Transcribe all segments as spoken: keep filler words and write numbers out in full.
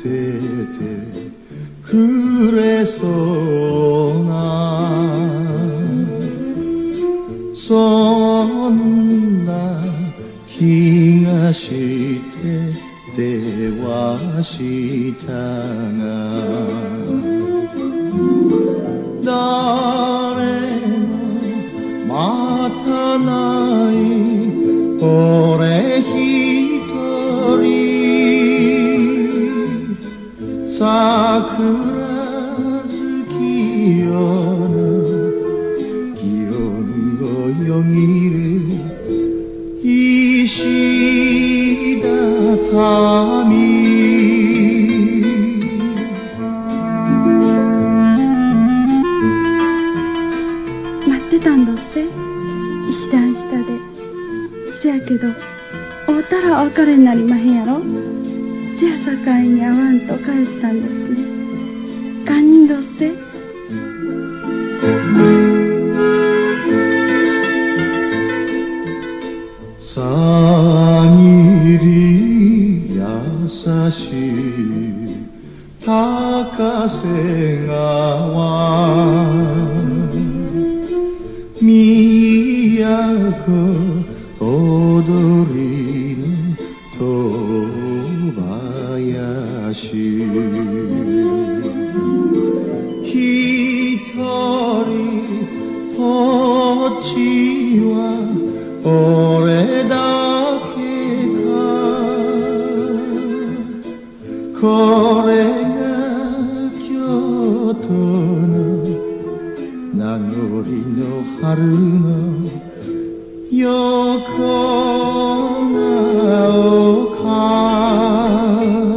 ててくれそうな、そんな気がして電話したが、誰も待たない俺一人、桜月夜の祇園をよぎる石畳、 待ってたんどっせ、石段下で。せやけど会うたらお別れになりまへんやろ。せやさかいに会わんと帰ったんですね。堪忍どっせ。 さぎり優しい高瀬川、都踊りの戸林、一人ぽっちは俺だけか、これが京都の名残の春の横顔か。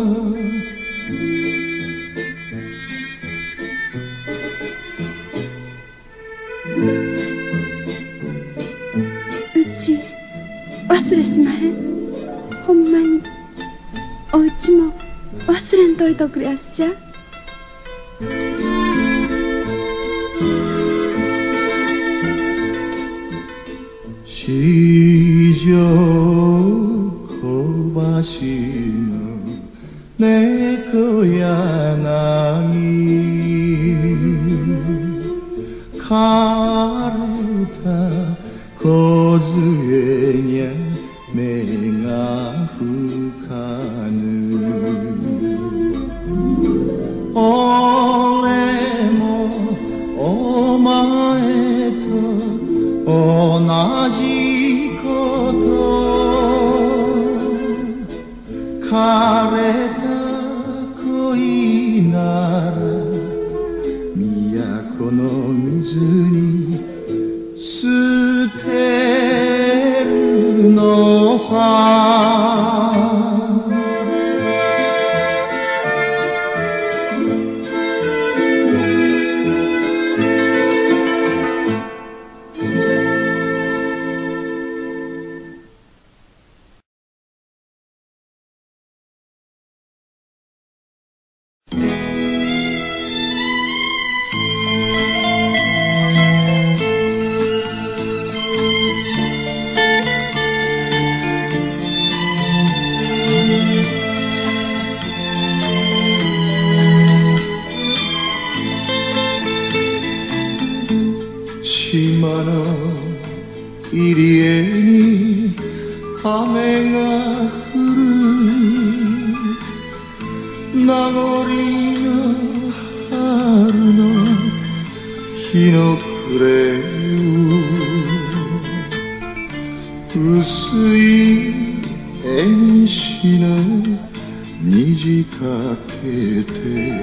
うち忘れしまへん。ほんまにおうちも忘れんといとくれやっしゃ。 四条小橋の猫柳、枯れた梢にゃ目が吹かぬ、俺もお前と同じこと、枯れた恋なら都の水に捨てるのさ。島の入り江に雨が降る、名残の春の日の暮れを、薄い縁石の虹かけて、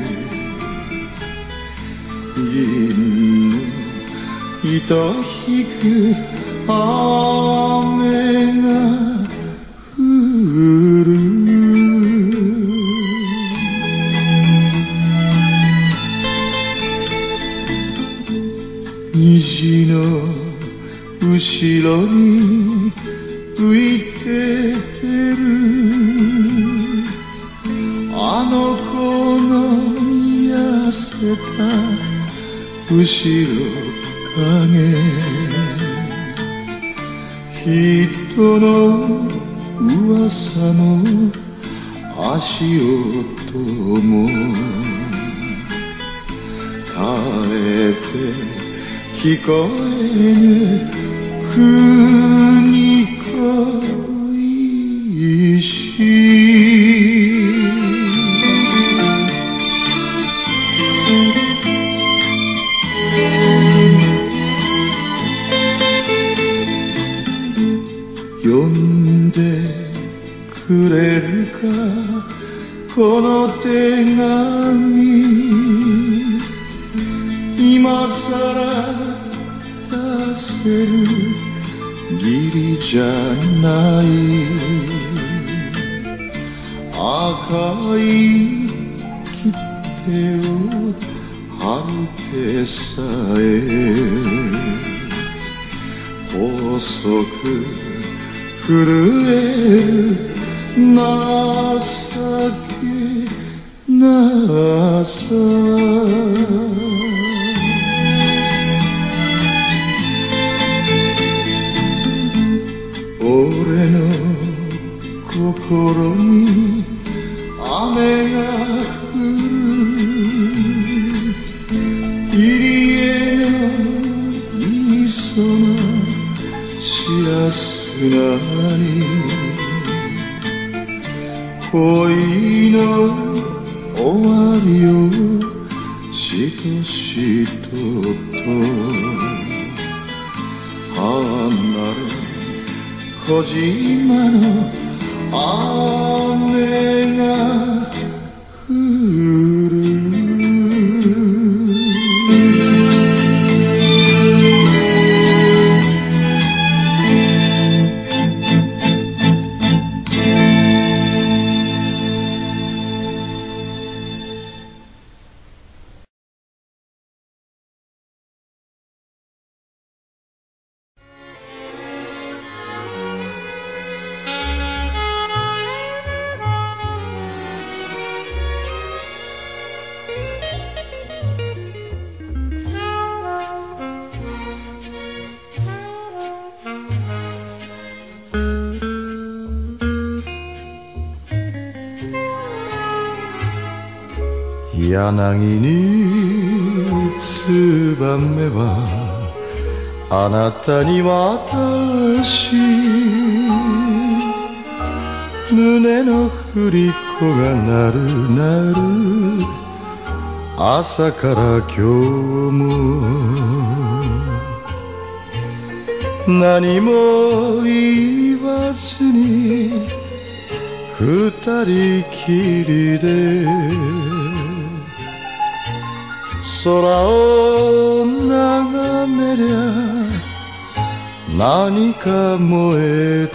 銀の糸引く雨が降る、虹の後ろに浮いててるあの子の痩せた後ろ影、人の噂も足音も絶えて聞こえぬ国恋し呼んでくれるかこの手紙今さら出せる義理じゃない赤い切手を貼ってさえ細く震える情けなさ俺の心に雨が降る入り江の磯の白砂に恋の終わりをしとしとと離れ小島の雨が降る柳にツバメはあなたに渡し胸の振り子が鳴る鳴る朝から今日も何も言わずに二人きりで空を眺めりゃ何か燃え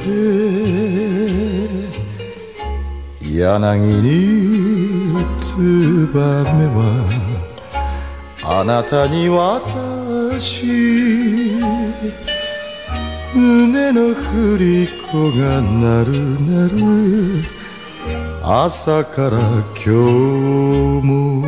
て柳にツバメはあなたに渡し胸の振り子が鳴る鳴る朝から今日も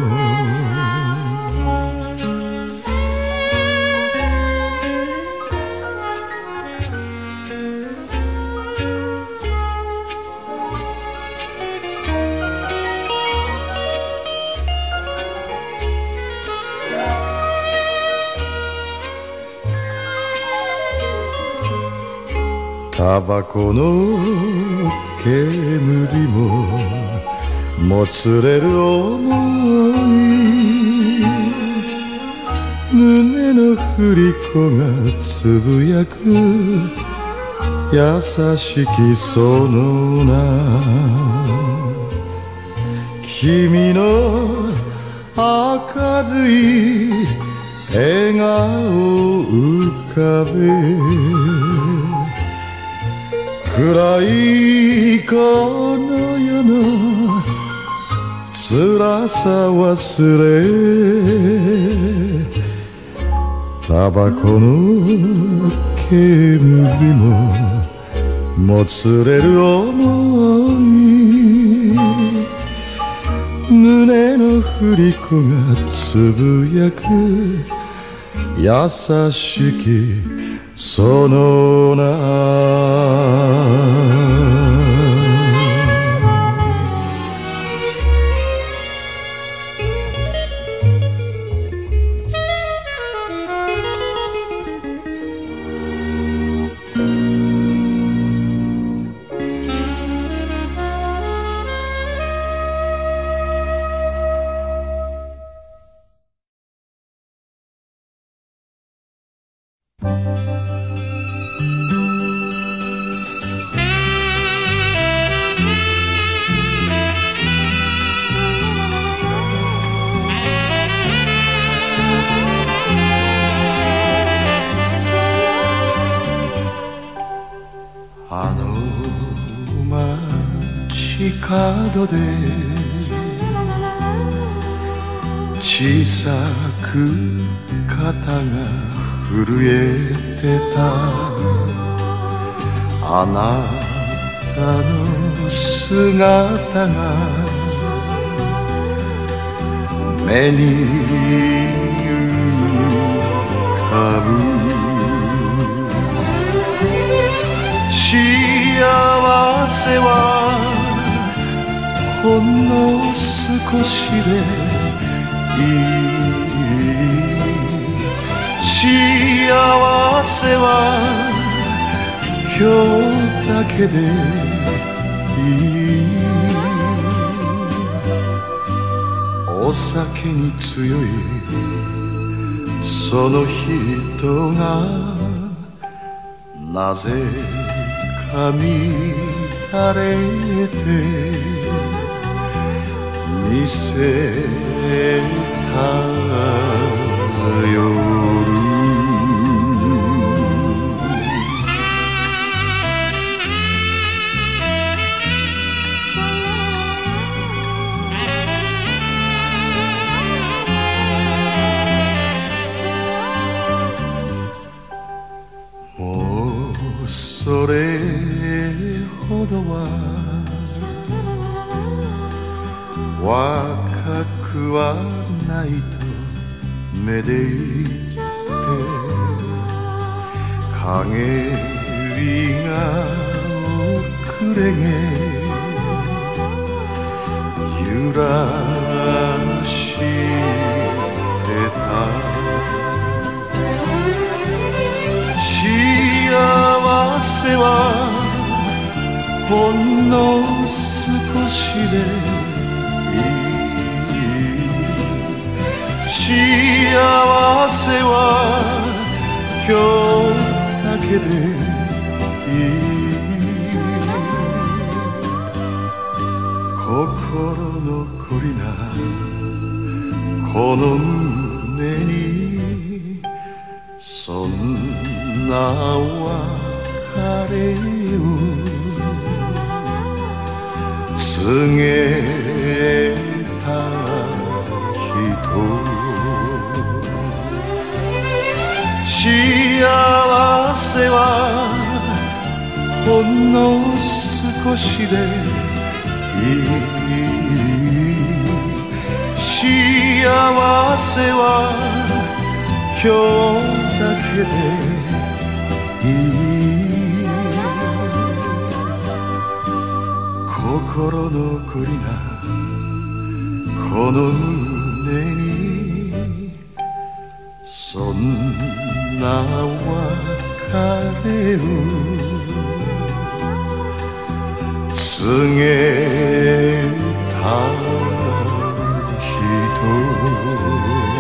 タバコの煙ももつれる想い胸の振り子がつぶやく優しきその名君の明るい笑顔浮かべ暗いこの世の辛さ忘れタバコの煙ももつれる想い胸の振り子がつぶやく優しきその名あの街角で小さく肩が震えてたあなたの姿が目に浮かぶ幸せはほんの少しでいい幸せは今日だけでいいお酒に強いその人がなぜか乱れて見せた夜もうそれほどは若くはないとめでいて陰りが遅れげ揺らしてた幸せはほんの少しでいい幸せは今日だけでいい心残りなこの胸にそんな別れを告げた人幸せはほんの少しでいい幸せは今日だけでいい心残りなこの胸にそんな別れを告げた人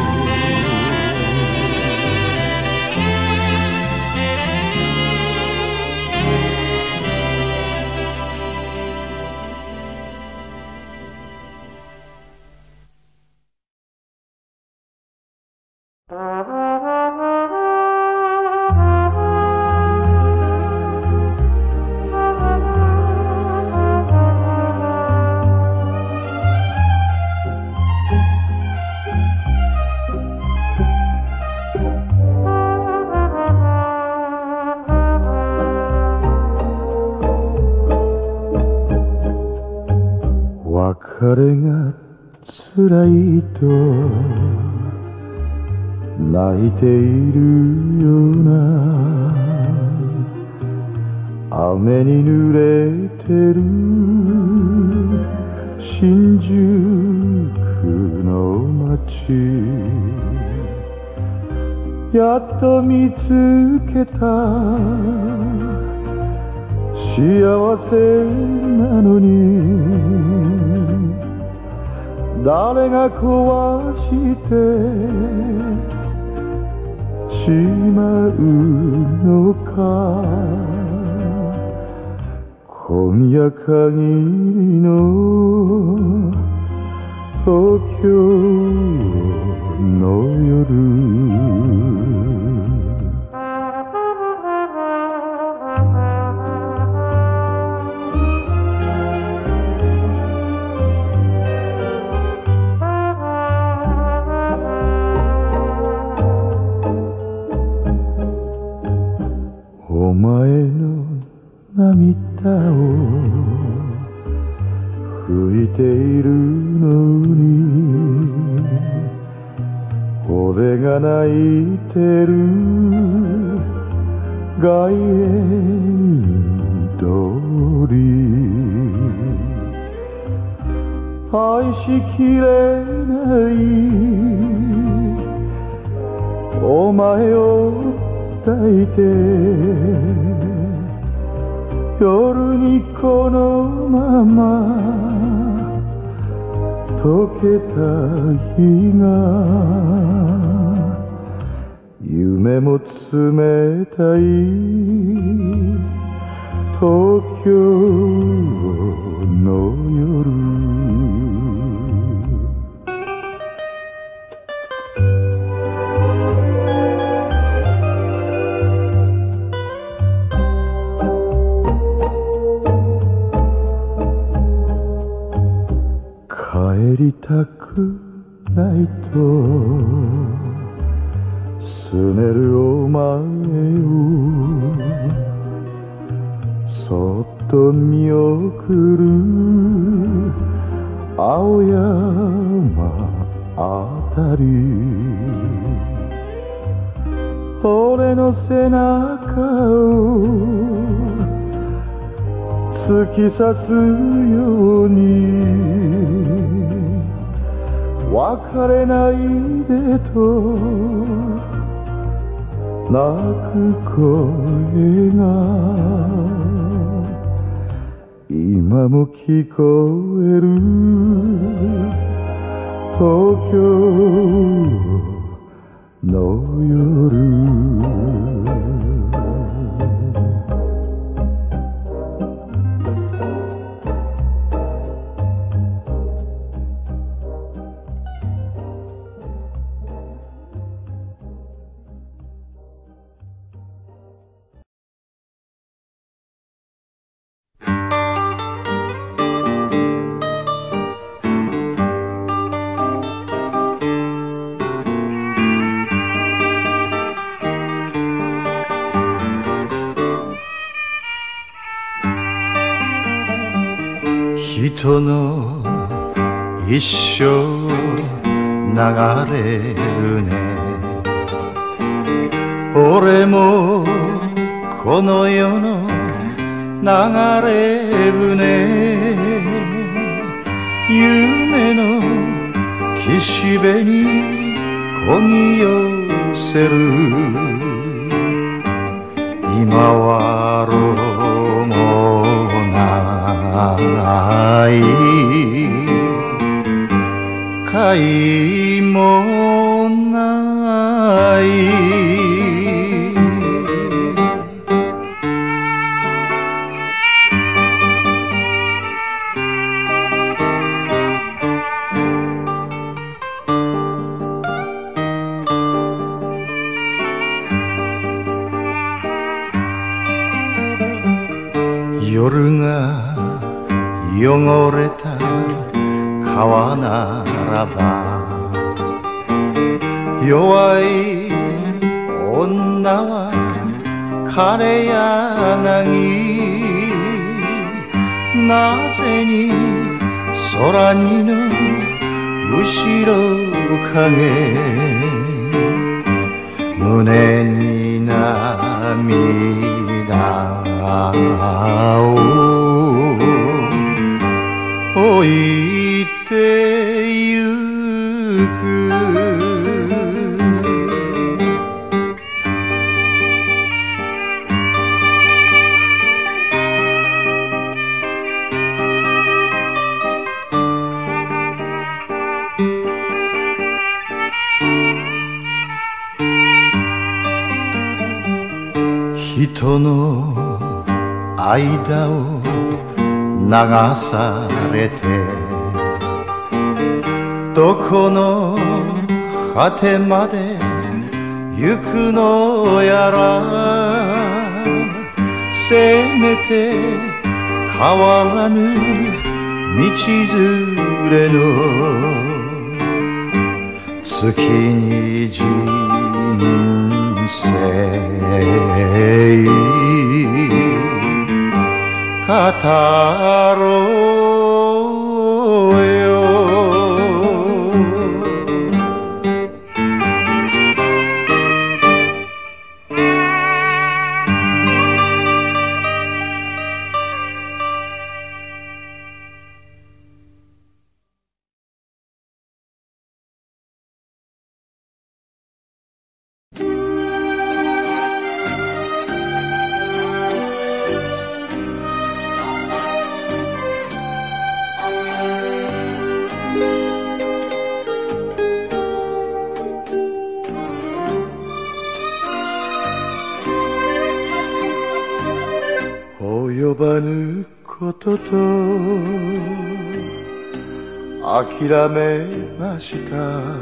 別れが辛いと泣いているような雨に濡れてる新宿の街やっと見つけた幸せなのに誰が壊してしまうのか。今夜限りの東京の夜。お前の涙を拭いているのに、俺が泣いてる外苑通り。愛しきれないお前を抱いて、夜にこのまま溶けた日が、夢も冷たい東京の夜。帰りたくないとすねるお前をそっと見送る青山あたり。俺の背中を突き刺すように、別れないでと泣く声が今も聞こえる東京の夜。人の一生流れるね。俺もこの世の流れ船、夢の岸辺に漕ぎ寄せる。今は路もない貝もない。夜が汚れた川ならば、弱い女は枯柳。なぜに空にの後ろ影、胸に涙を置いてゆく。 人の間を流されてどこの果てまで行くのやらせめて変わらぬ道連れの月に人生語ろうよ及ばぬことと諦めました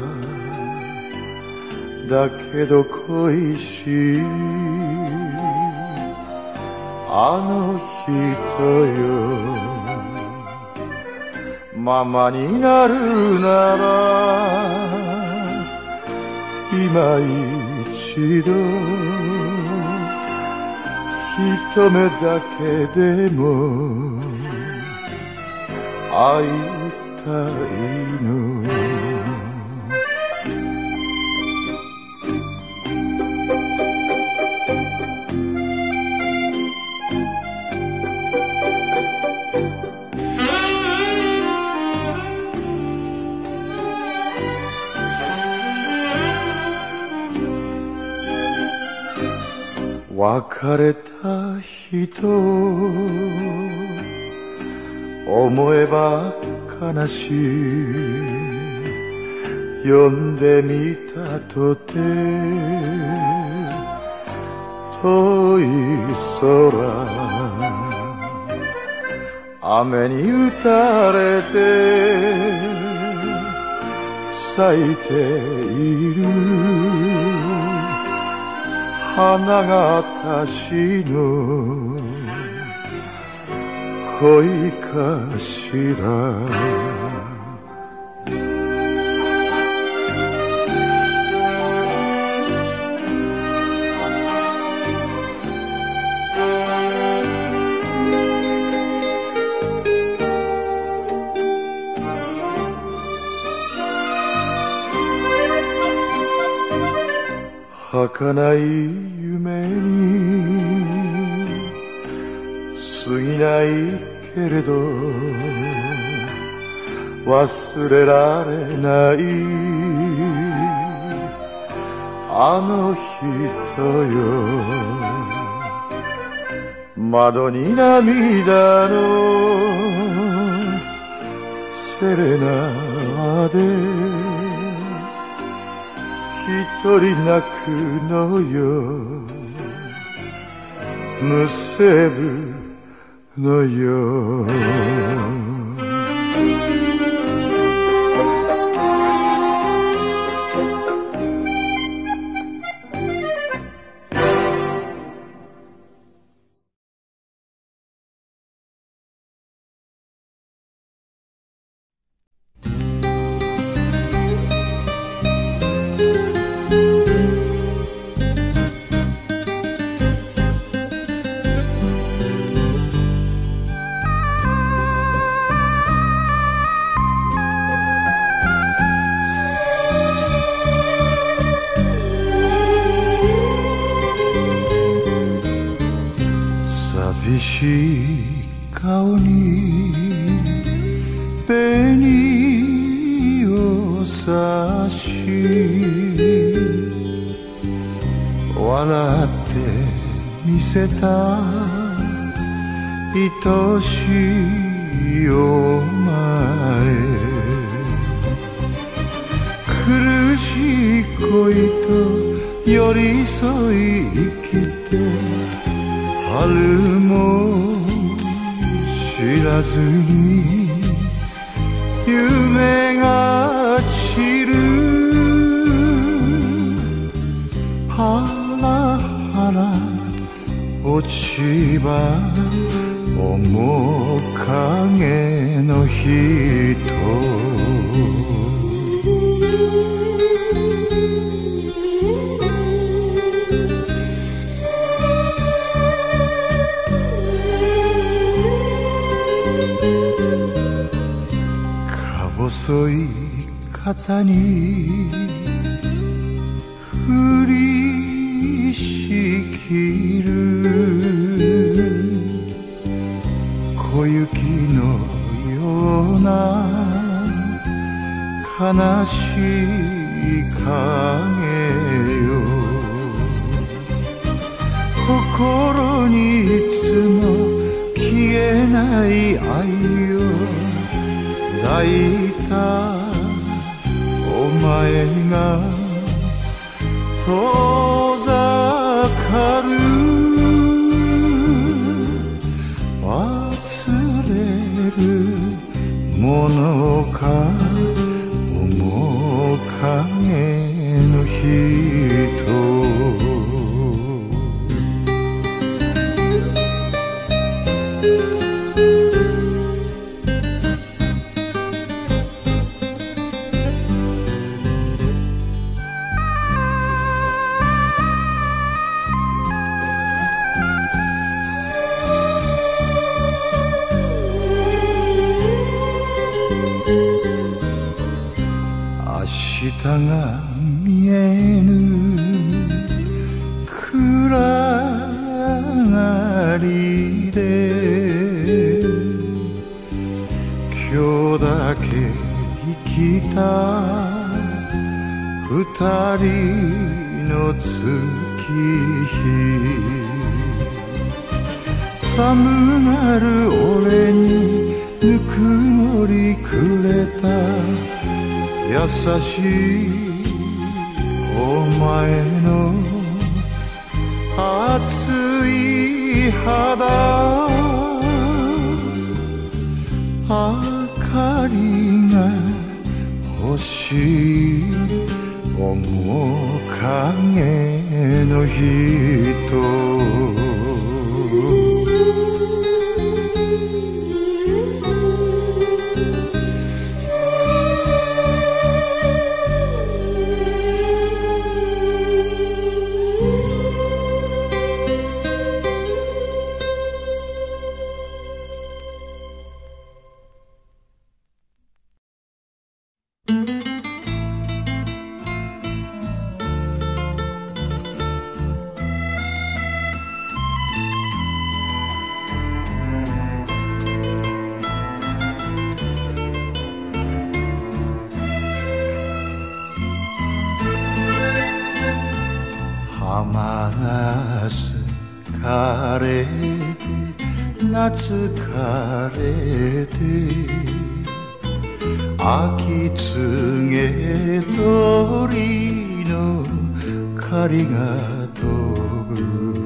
だけど恋しいあの人よママになるなら今一度一目だけでも会いたいの別れた人思えば悲しい呼んでみたとて遠い空雨に打たれて咲いている花が私の恋かしら儚い夢に過ぎないけれど忘れられないあの人よ窓に涙のセレナで一人泣くのよむせぶのよ寂しい顔に紅を差し笑って見せた愛しいお前苦しい恋と寄り添い生きて春も知らずに夢が散るハラハラ落ち葉面影の人細い肩に降りしきる小雪のような悲しい影よ心にいつも消えない愛よ抱いたお前が遠ざかる忘れるものか面影の人明日が見えぬ暗がりで今日だけ生きた二人の月日寒がる俺にぬくもりくれた優しいお前の熱い肌明かりが欲しい面影の人浜がすかれて夏枯れて秋告げ鳥の狩りが飛ぶ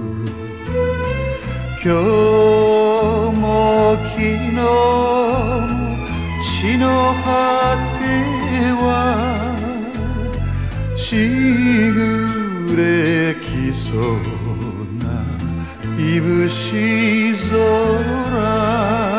今日も昨日も地の果てはしぐれきそうないぶし空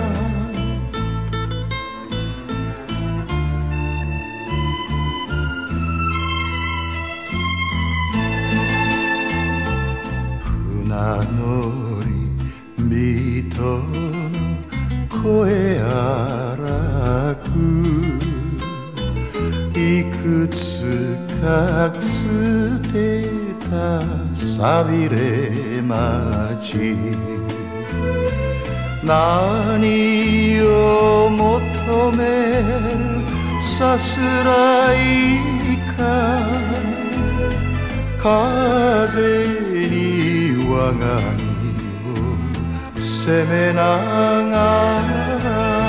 船乗り人の声荒くいくつか捨てた寂れ街何を求めるさすらいか風に我が身を責めながら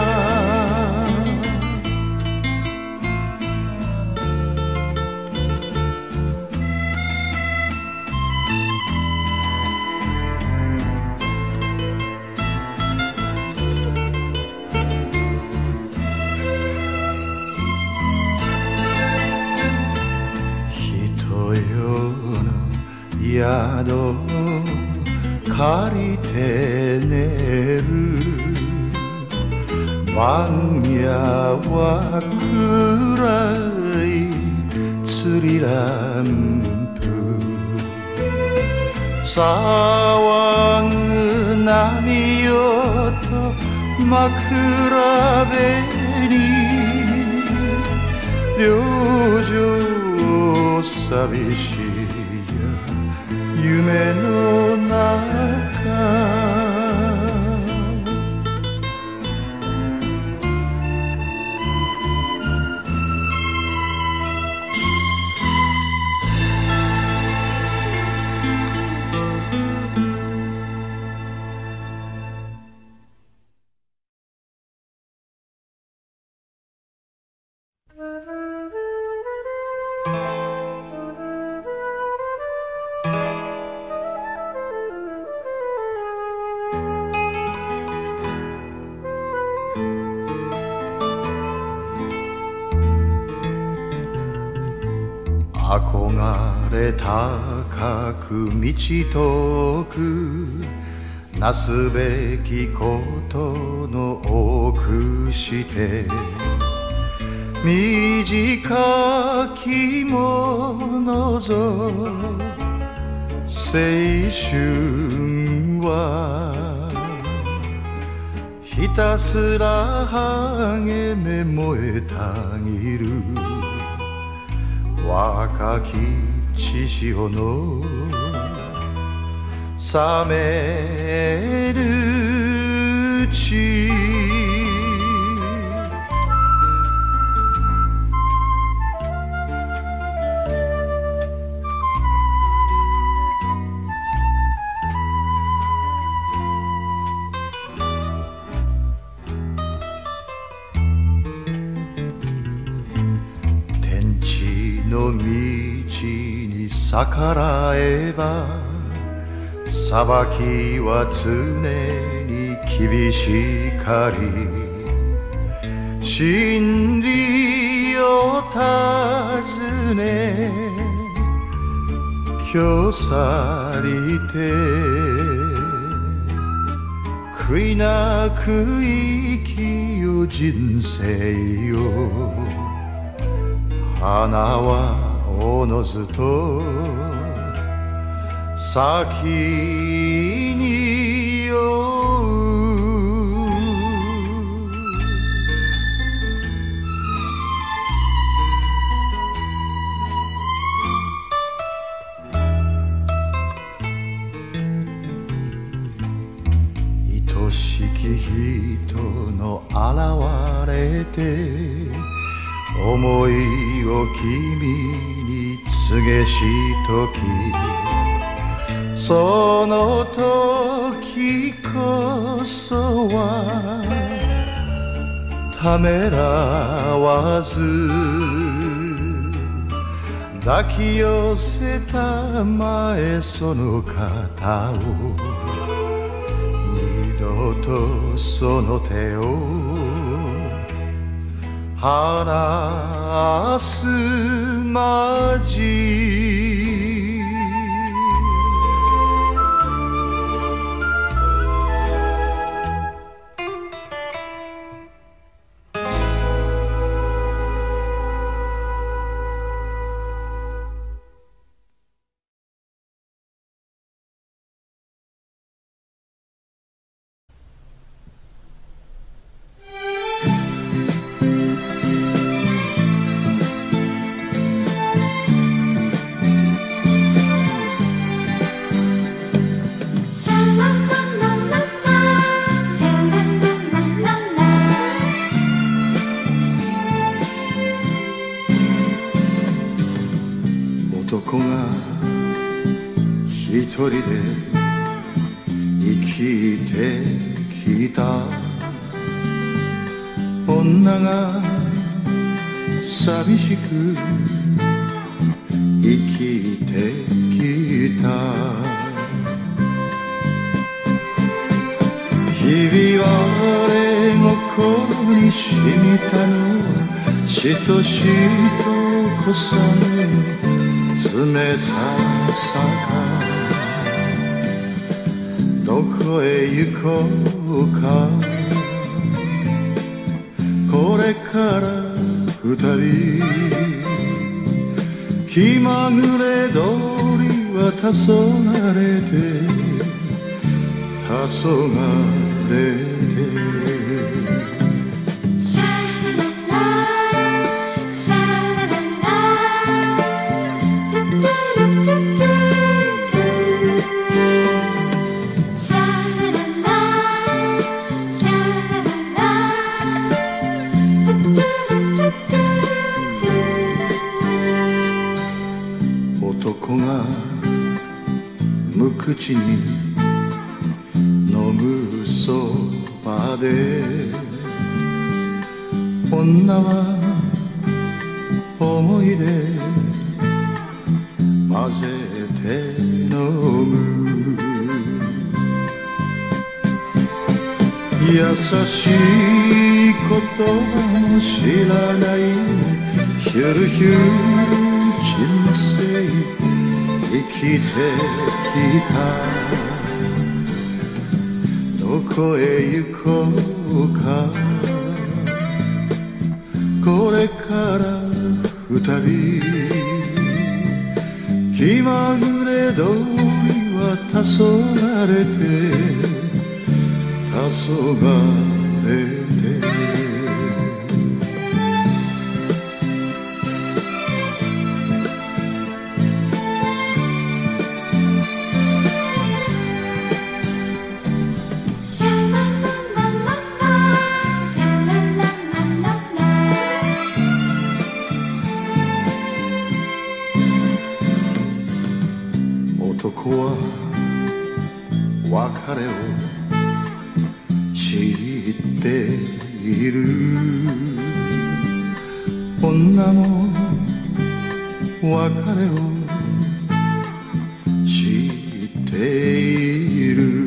宿借りて寝る晩夜は暗い釣りランプ騒ぐ波よと枕辺に両情寂しい夢の中憧れ高く道遠くなすべきことの多くして短きものぞ青春はひたすら励め燃えたぎる若き血潮の冷める血の道に逆らえば裁きは常に厳しかり真理を尋ね今日去りて悔いなく生きよ人生よ花はおのずと咲きに酔う愛しき人の現れて思いを君に告げしときその時こそはためらわず抱き寄せたまえその肩を二度とその手を離すまじ男が一人で生きてきた女が寂しく生きてきたひび割れ心に染みたのしとしと小雨冷たさかどこへ行こうかこれから二人気まぐれ通りは黄昏て黄昏て男が無口に飲むそばで女は思い出混ぜて飲む優しい言葉も知らないヒュルヒュル人生生きてきたどこへ行こうかこれから二人気まぐれ通りは黄昏て黄昏て男は別れを知っている女も別れを知っている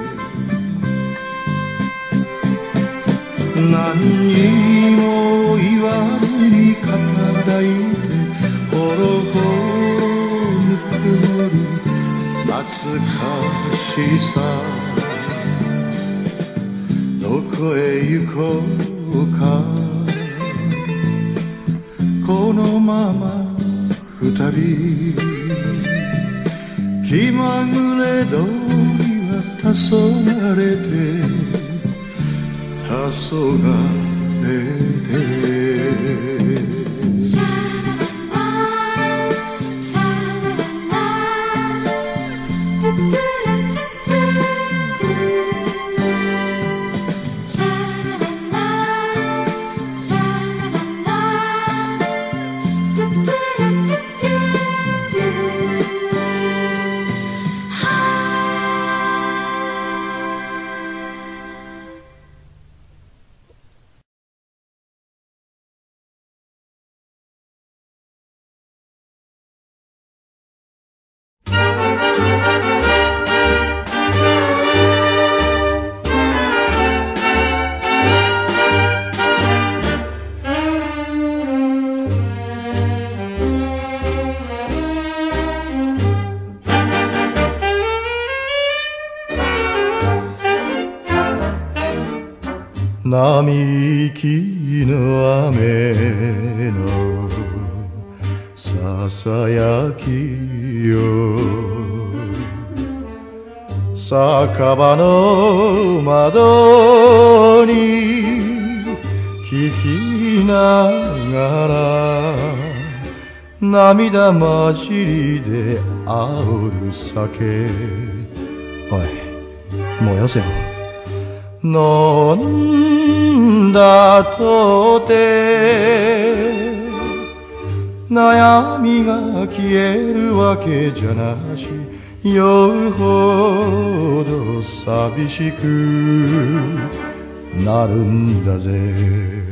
何にも言わずに肩抱いてほろほろぬくもる懐かしさどこへ行こうかこのまま二人気まぐれ通りは黄昏て黄昏て並木の雨のささやきよ酒場の窓に聞きながら涙混じりで煽る酒おいもうよせよ飲んだとて悩みが消えるわけじゃなし酔うほど寂しくなるんだぜ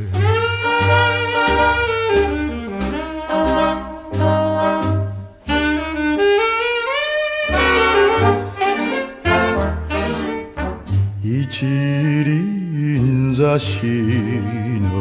一輪挿しの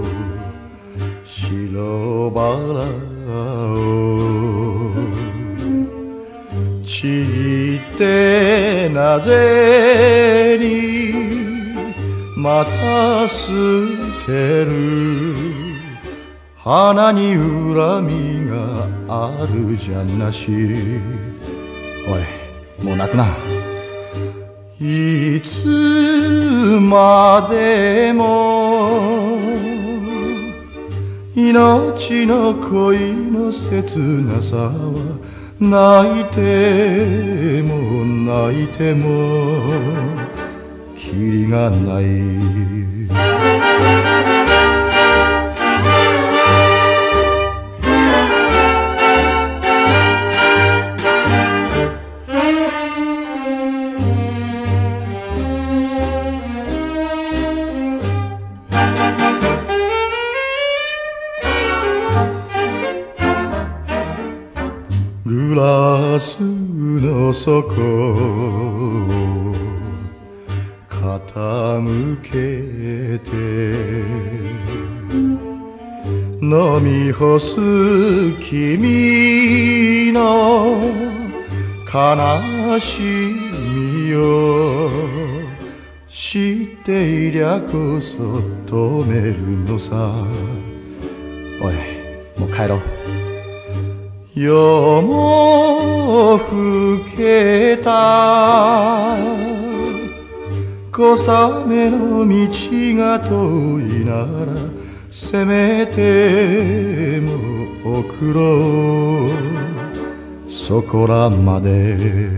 白バラをちぎっててなぜにまた捨てる。花に恨みがあるじゃなし。おい、もう泣くな。いつまでも命の恋の切なさは泣いても泣いてもきりがない。グラスの底を傾けて飲み干す君の悲しみを知っていりゃこそ止めるのさ。おい、もう帰ろう。夜も更けた小雨の道が遠いならせめても送ろうそこらまで。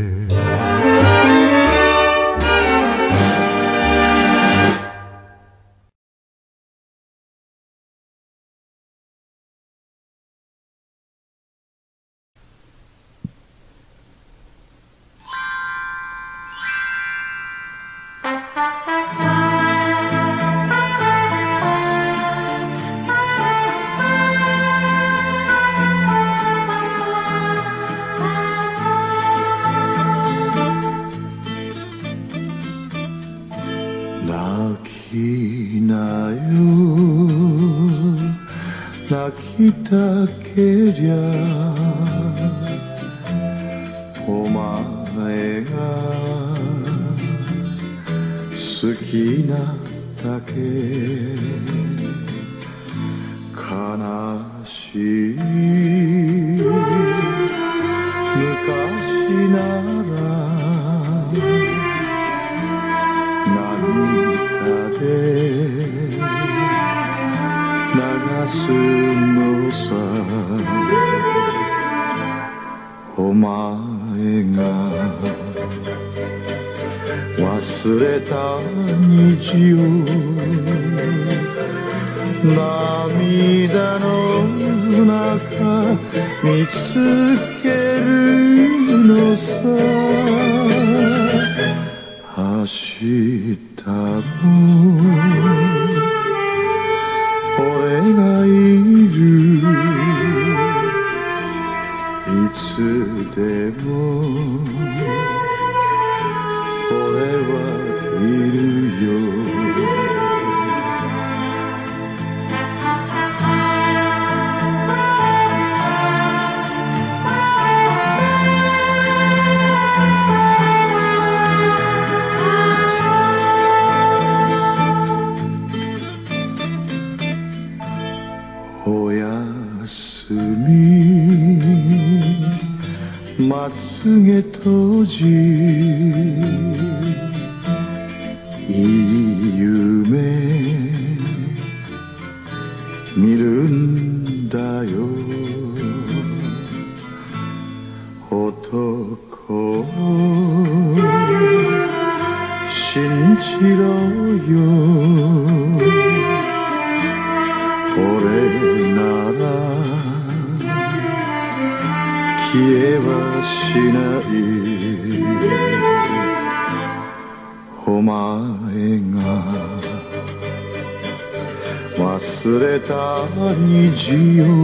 泣きなよ泣きたけりゃお前が好きなだけ悲しい昔なら涙で流すのさ。お前が忘れた虹を涙の中見つけるのさ。明日も俺がいるいつでも俺はいるよ。おやすみまつげ閉じいい夢見るんだよ。男を信じろよ。俺なら消えはしない。お前が忘れた虹を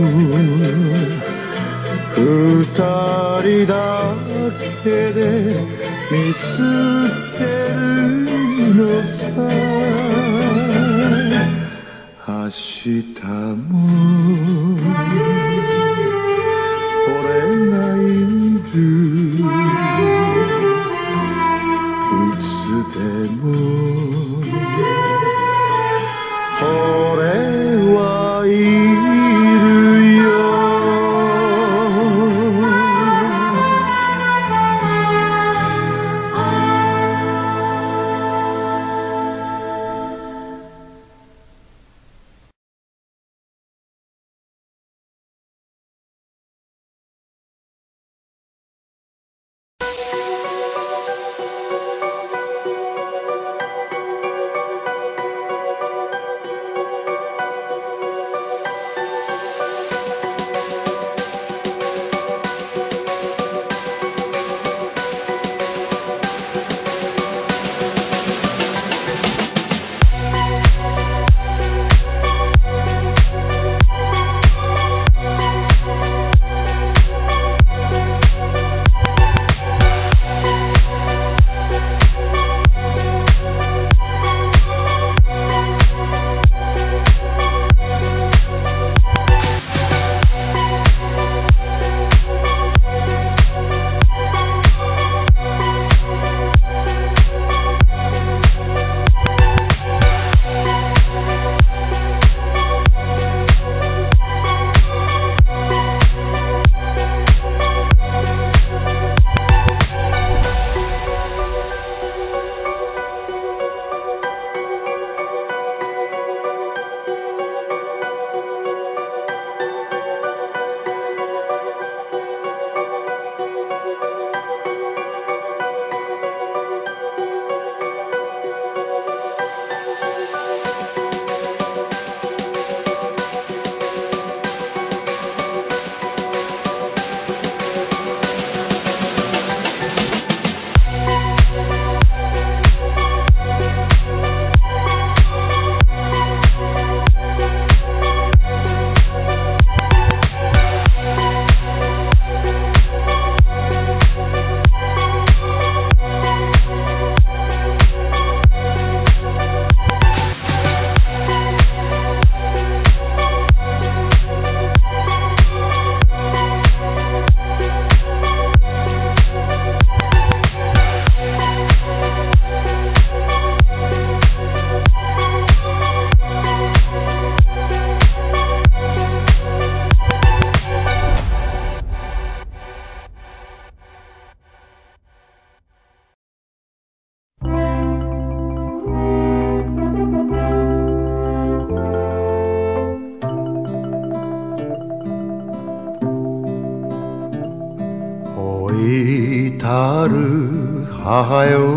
二人だけで見つけるのさ。明日も俺がいるたる母よ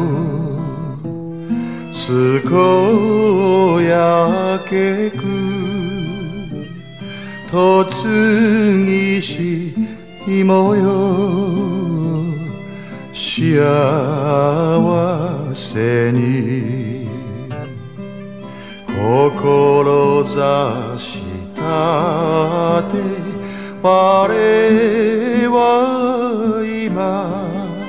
健やけく嫁ぎし妹よ幸せに志たて我は今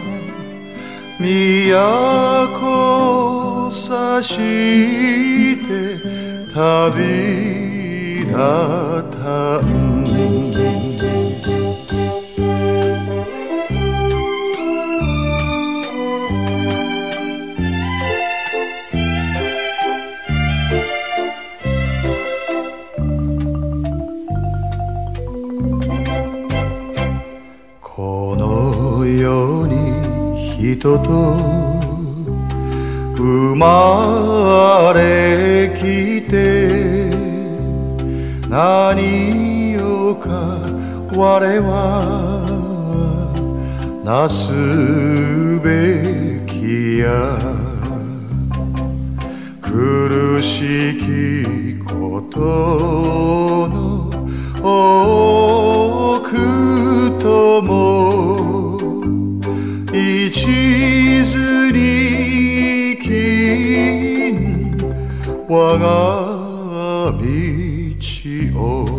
都さして旅立たんこの世に人と生まれきて何をか我はなすべきや苦しきことの多くとも一途に生きん我が道を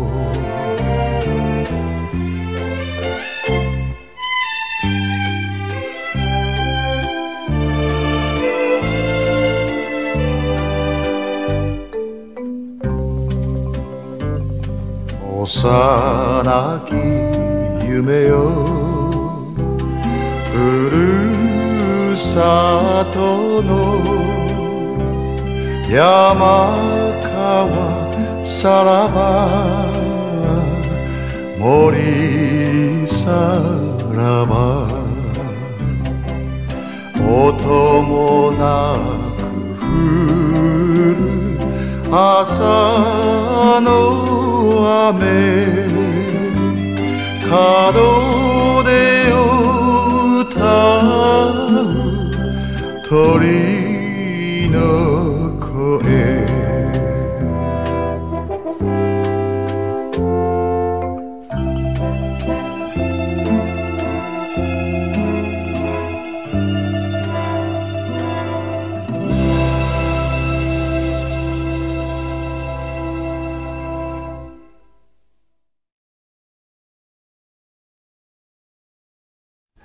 幼き夢よふるさとの山川さらば森さらば音もなく降る朝の雨門出を歌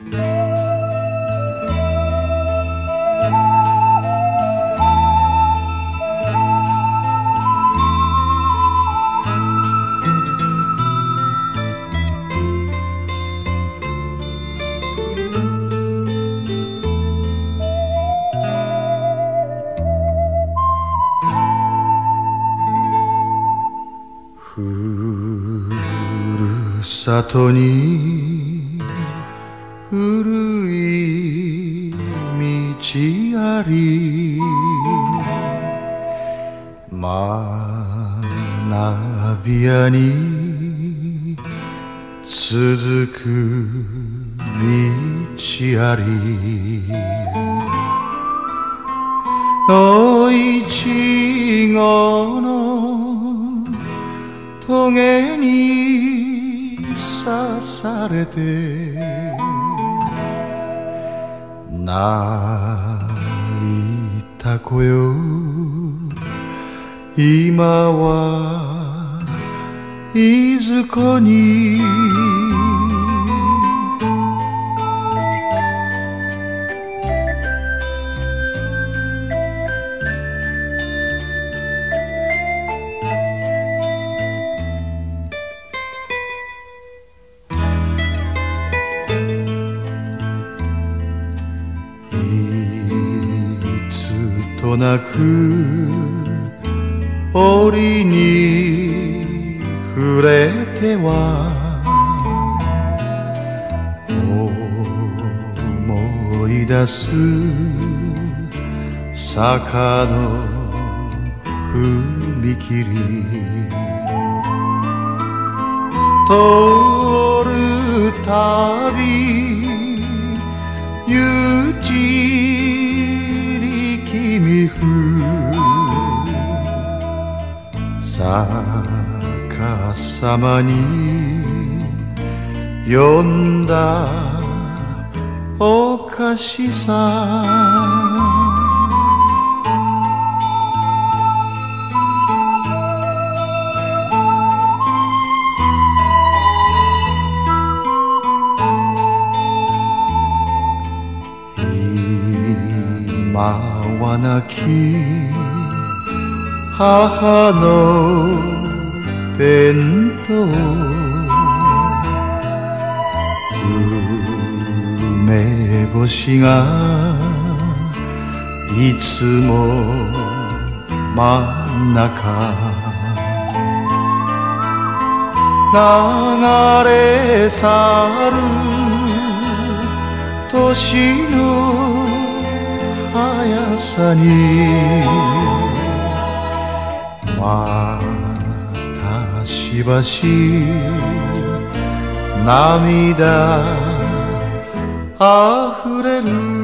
里に古い道あり学び屋に続く道あり野いちごの棘に刺されて泣いた子よ今はいずこにとなく折に触れては思い出す坂の踏切通るたびゆっちり君風逆さまに呼んだおかしさ今は亡き母の弁当梅干しがいつも真ん中流れ去る年の速さにまたしばし涙あふれる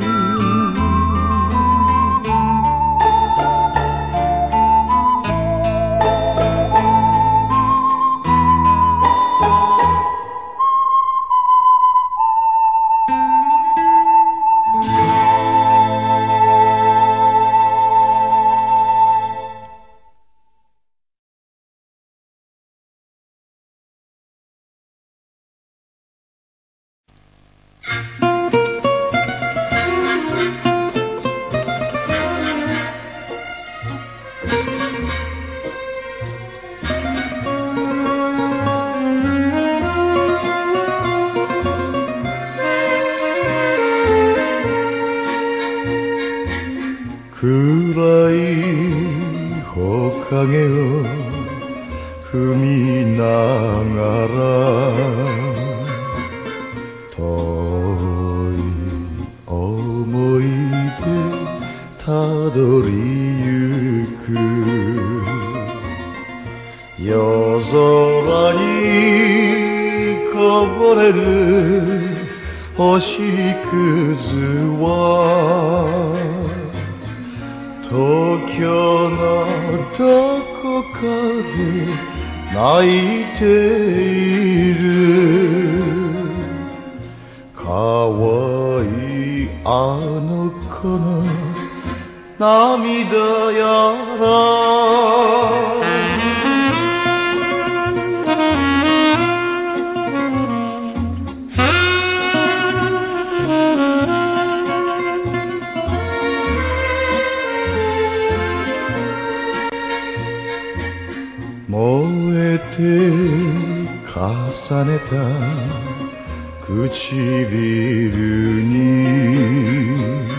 暗い木陰を踏みながら遠い思い出たどりゆく夜空にこぼれる星屑は東京のどこかで泣いているかわいいあの子の涙やら重ねた唇に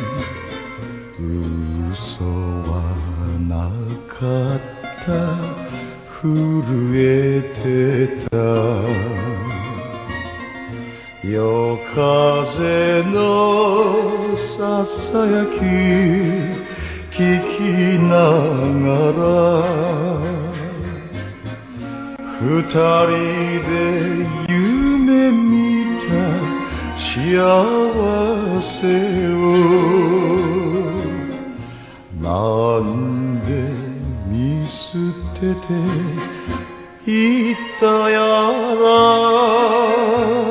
嘘はなかった震えてた夜風のささやき聞きながら二人で夢見た幸せをなんで見捨てていったやら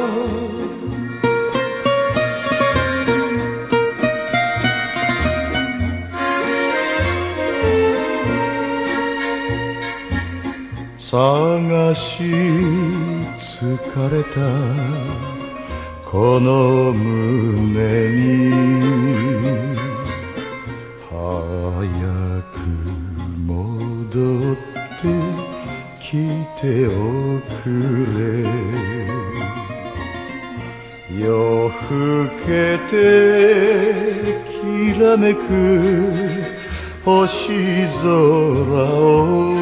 探し疲れたこの胸に早く戻ってきておくれ夜更けてきらめく星空を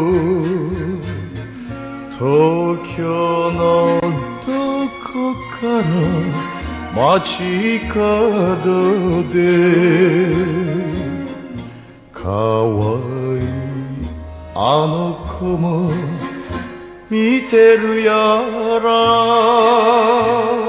東京のどこかの街角でかわいいあの子も見てるやら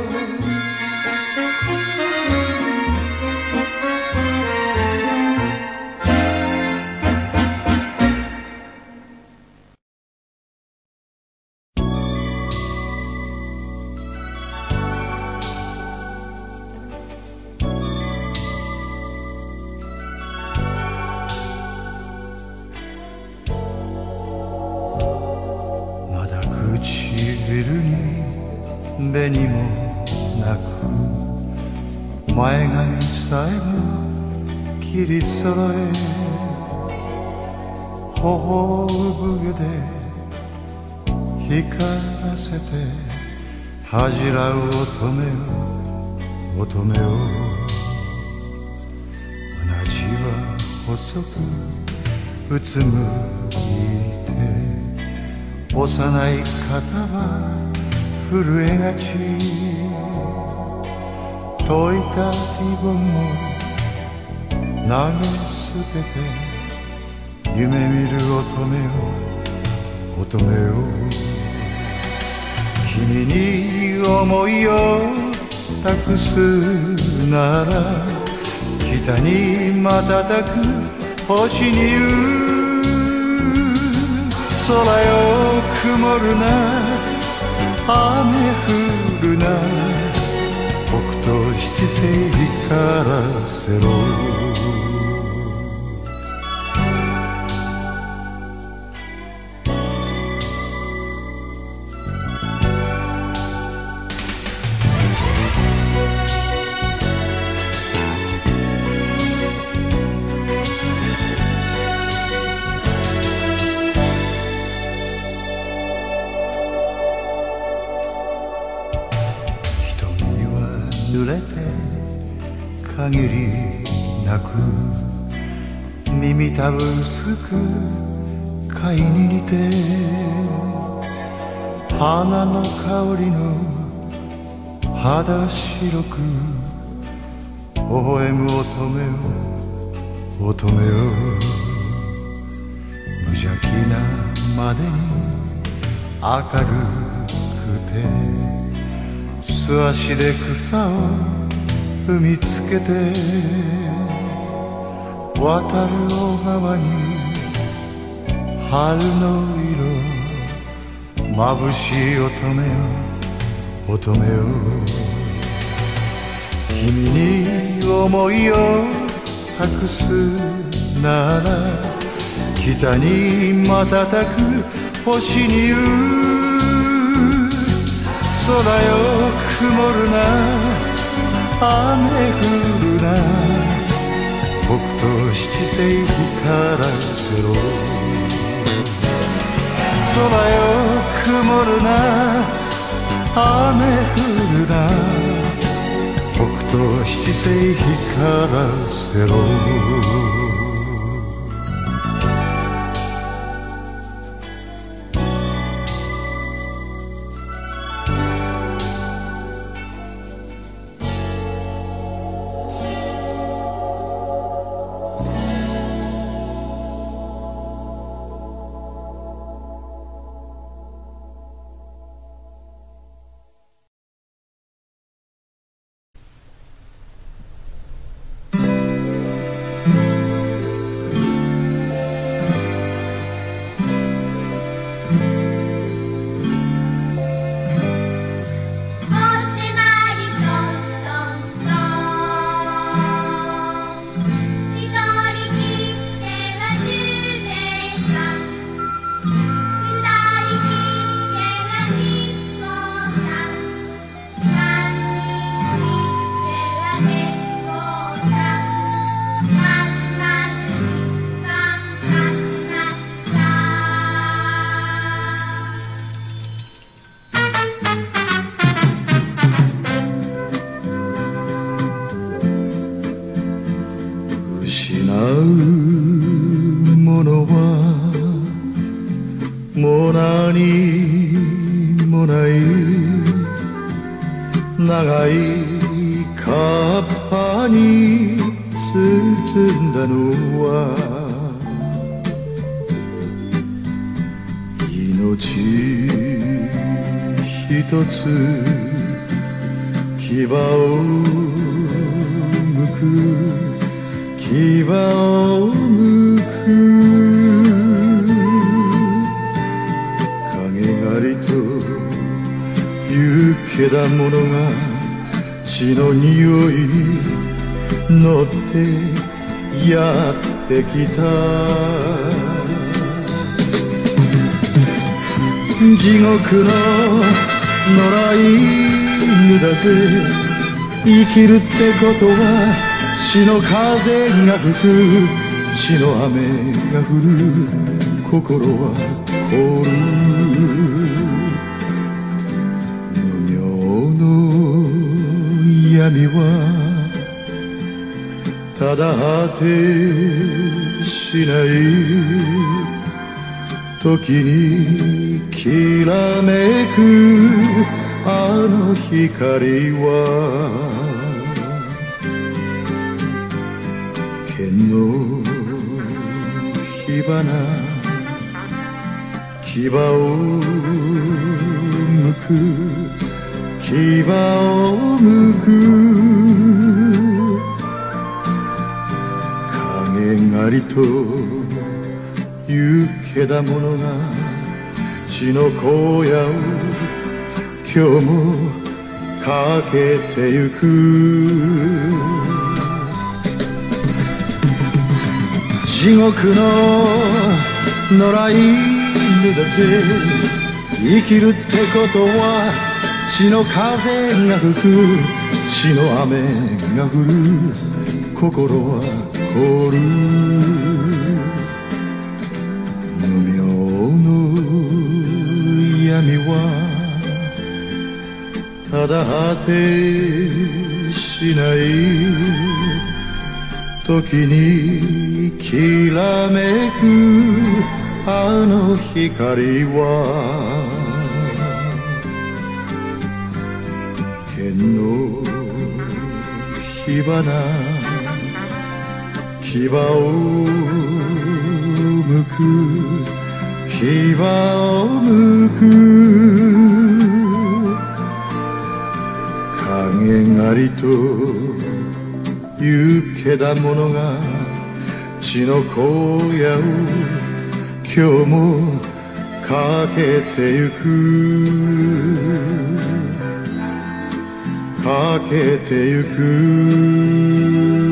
紅もなく前髪さえも切り揃え頬産毛で光らせて恥じらう乙女を乙女をうなじは細くうつむいて幼い肩は震えがち溶いたリボンを投げ捨てて夢見る乙女を乙女を君に思いを託すなら北に瞬く星に言う空よ曇るな雨降るな北斗七星光らせろ濡れて限りなく耳たぶすく貝に似て花の香りの肌白く微笑む乙女を乙女を無邪気なまでに明るくて素足で草を踏みつけて渡る小川に春の色眩しい乙女を乙女を君に思いを託すなら北に瞬く星に言う空よ曇るな雨降るな北斗七星光らせろ空よ曇るな雨降るな北斗七星光らせろ失うものはもう何もない長いカッパに包んだのは命一つ牙をむく牙をむく影狩りというけだものが血の匂い乗ってやってきた地獄の野良犬だぜ生きるってことは血の風が吹く血の雨が降る心は凍る無明の闇はただ果てしない時にきらめくあの光は剣の火花牙をむく牙をむく影狩りというけだものが血の荒野を今日もかけてゆく地獄の野良犬だぜ生きるってことは血の風が吹く血の雨が降る心は凍る無明の闇はただ果てしない時にきらめくあの光は剣の火花牙をむく牙をむく影狩りというけだものが血の荒野を今日もかけてゆくかけてゆく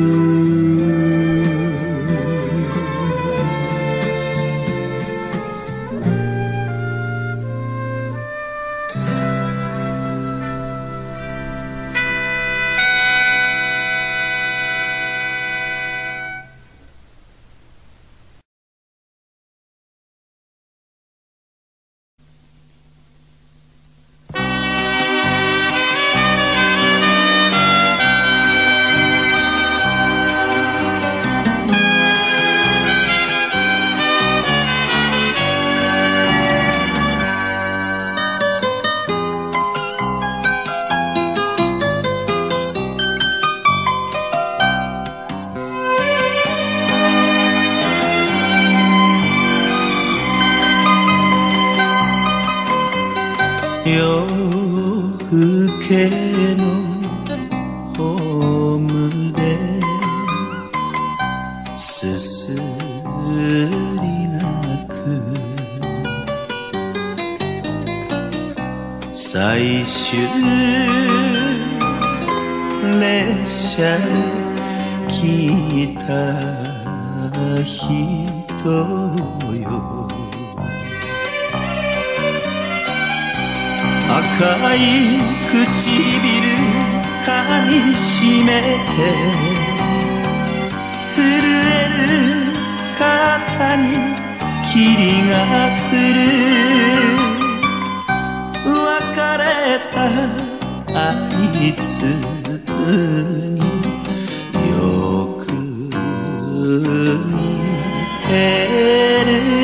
けのホームですすり泣く最終列車で来た人よ赤い唇噛みしめて震える肩に霧が降る別れたあいつによく似てる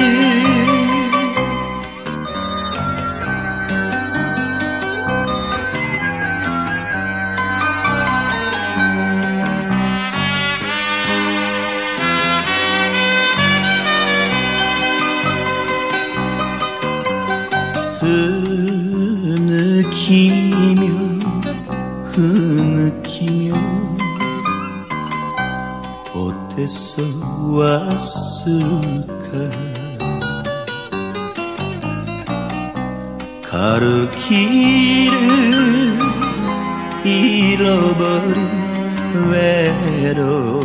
ふぬきみょふぬきみょお手そはするか軽きる彩るウェロ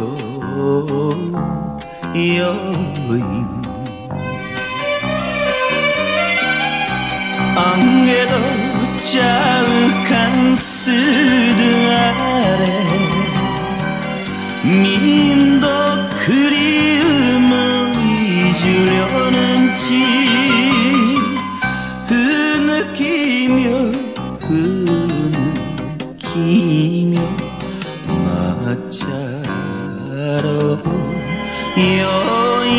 余韻안개도 자욱한 스드아래 민도 그리움을 잊으려는지 흐느끼며 흐느끼며 마차로 여인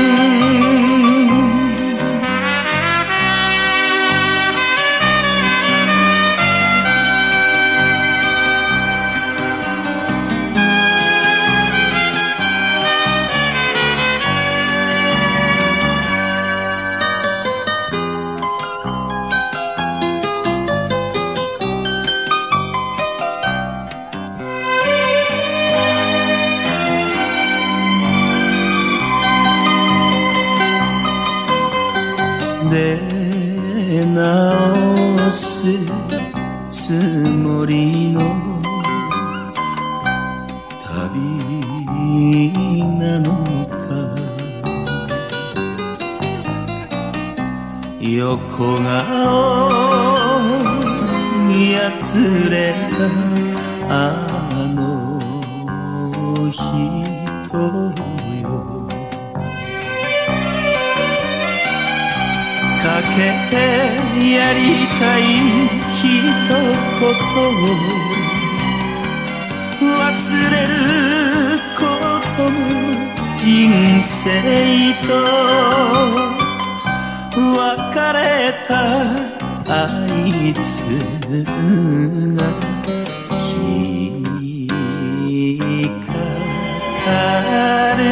出直すつもりの旅なのか横顔やつれたあの人よかけてやりたい一言を忘れることも人生と別れたあいつが気かかる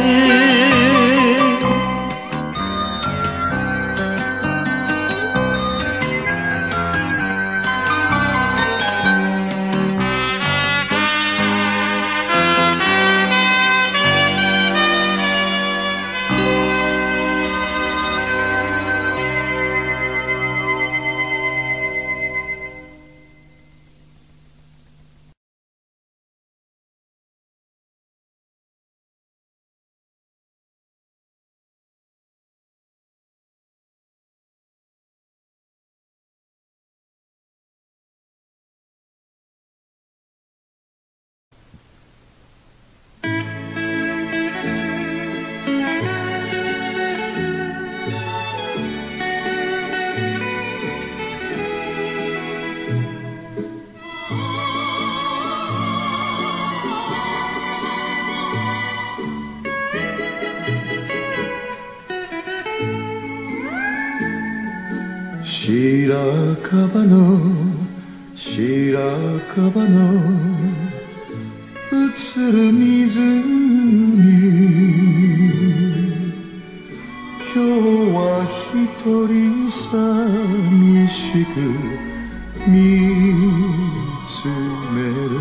白樺の白樺の映る湖今日は一人寂しく見つめる。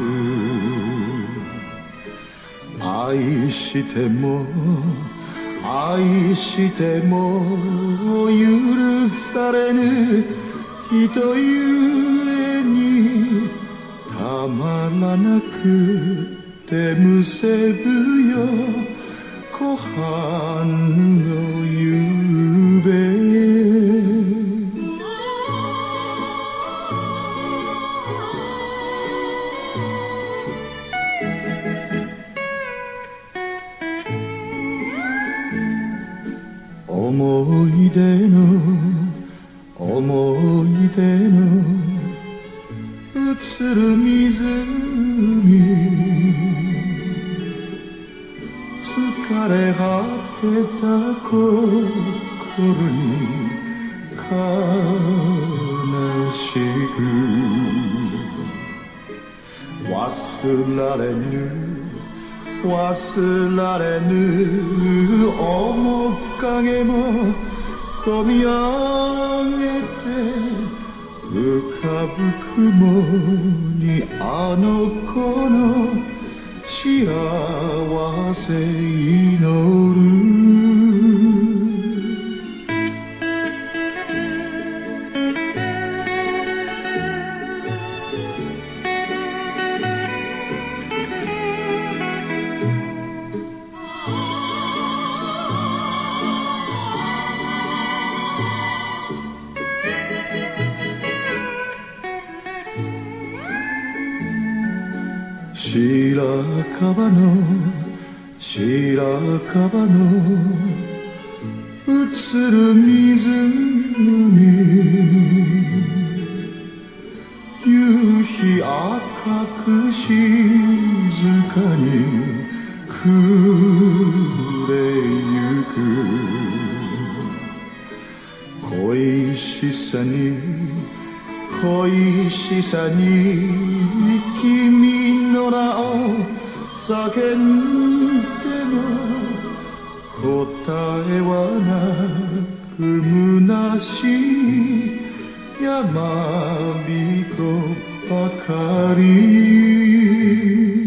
愛しても愛しても許されぬ人ゆえにたまらなくてむせぶよ湖畔の夕べ。思い出の思い出の映る湖、疲れ果てた心に悲しく忘られぬ忘られぬ面影もこみ上げて浮かぶ雲にあの子の幸せ祈る。白樺の白樺の映る湖、夕日赤く静かに暮れゆく。恋しさに恋しさに君の名を叫んでも答えはなく虚しい山人ばかり。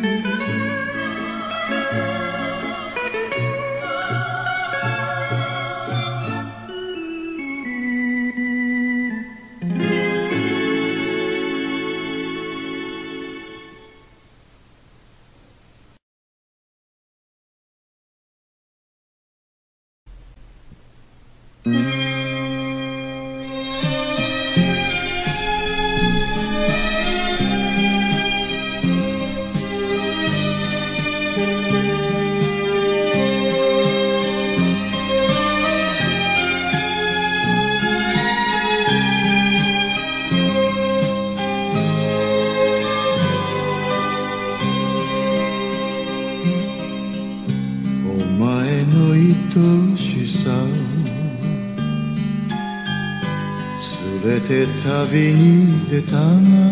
連れて旅に出たが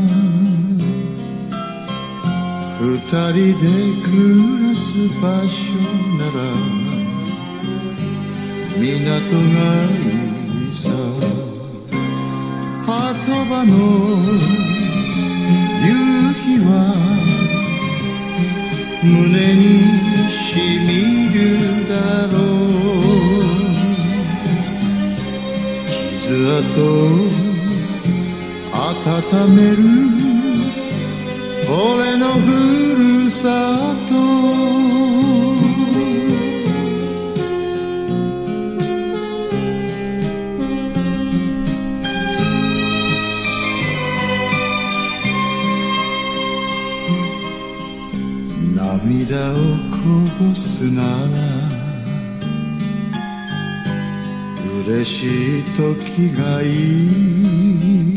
二人で暮らす場所なら港がいいさ。鳩場の夕日は胸にしみるだろう。傷跡温める俺のふるさと。涙をこぼすなら嬉しい時がいい。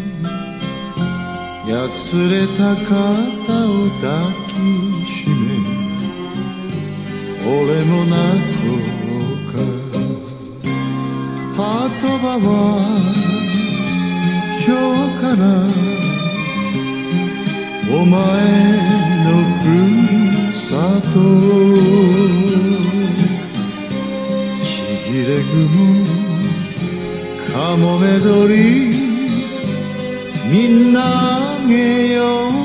やつれた肩を抱きしめ俺も泣こうか。鳩場は今日からお前のふるさと。ちぎれ雲かもめ鳥みんなあげよう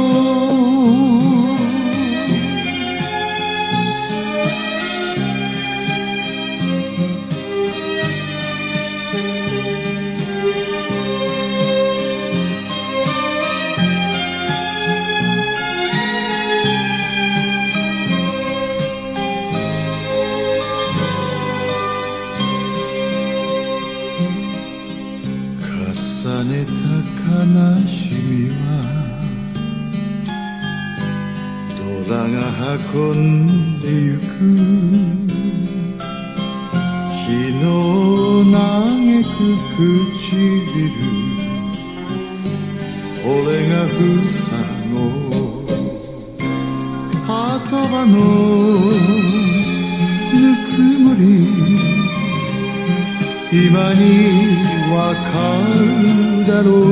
重ねた悲しみは虎が運んでゆく昨日嘆く唇俺がふさご鳩場のぬくもり今にわかるだろう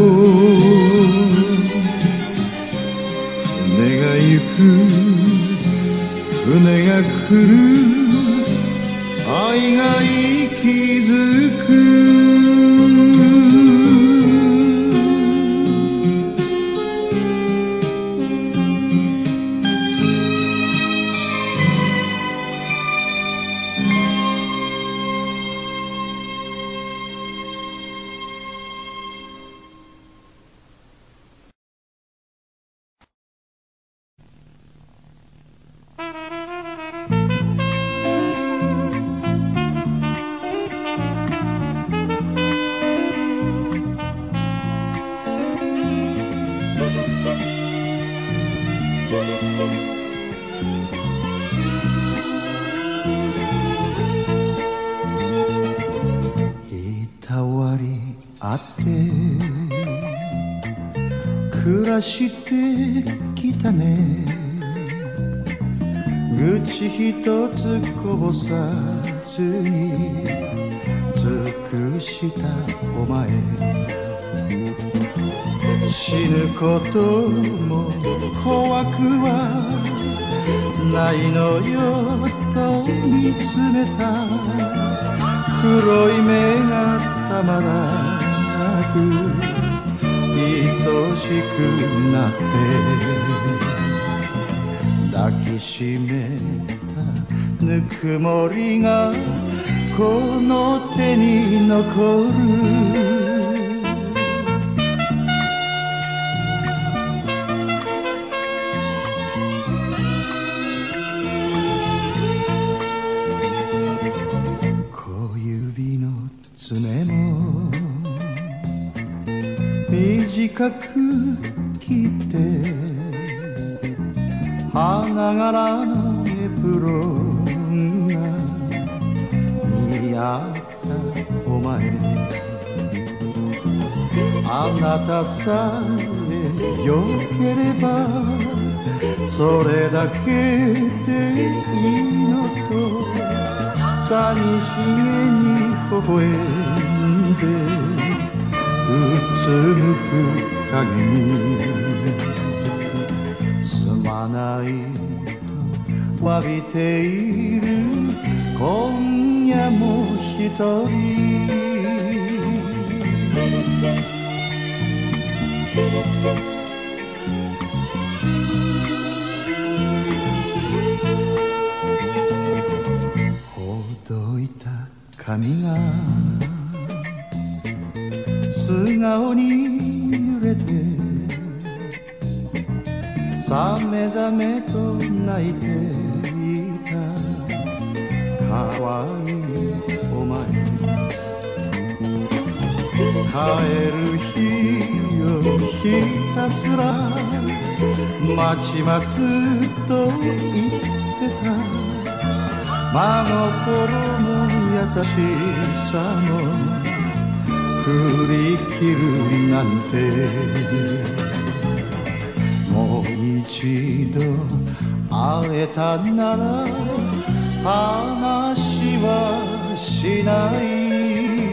船が行く船が来る愛が息づくいたわりあって暮らしてきたね愚痴一つこぼさずに尽くしたお前死ぬことも怖くはないのよと見つめた黒い目がたまらなく愛しくなって抱きしめたぬくもりがこの手に残る小指の爪も短く切って花柄のエプロンが似合ったお前あなたさえよければそれだけでいいのと寂しげに微笑んでうつむく影にすまないと詫びている今夜も一人ほどいた髪が素顔に揺れてさめざめと泣いていたかわいいお前帰る日をひたすら待ちますと言ってた真心の優しさも振り切るなんてもう一度会えたなら話はしない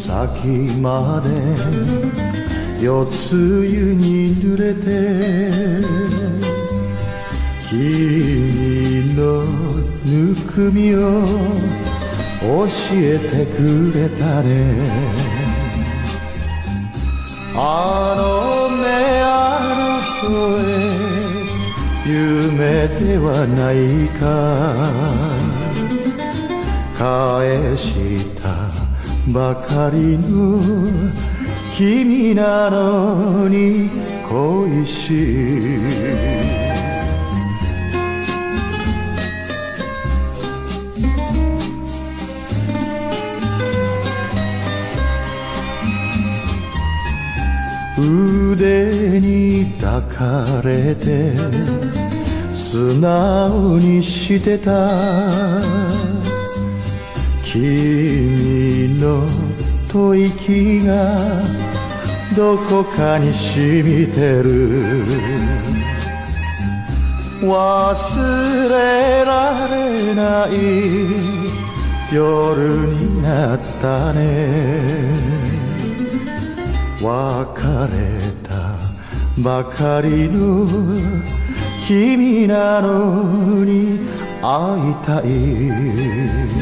先まで夜露に濡れて君のぬくみを教えてくれたね。あの目あの声夢ではないか返したばかりの君なのに恋しい腕に抱かれて素直にしてた君の吐息がどこかに染みてる忘れられない夜になったね別れたばかりの君なのに会いたい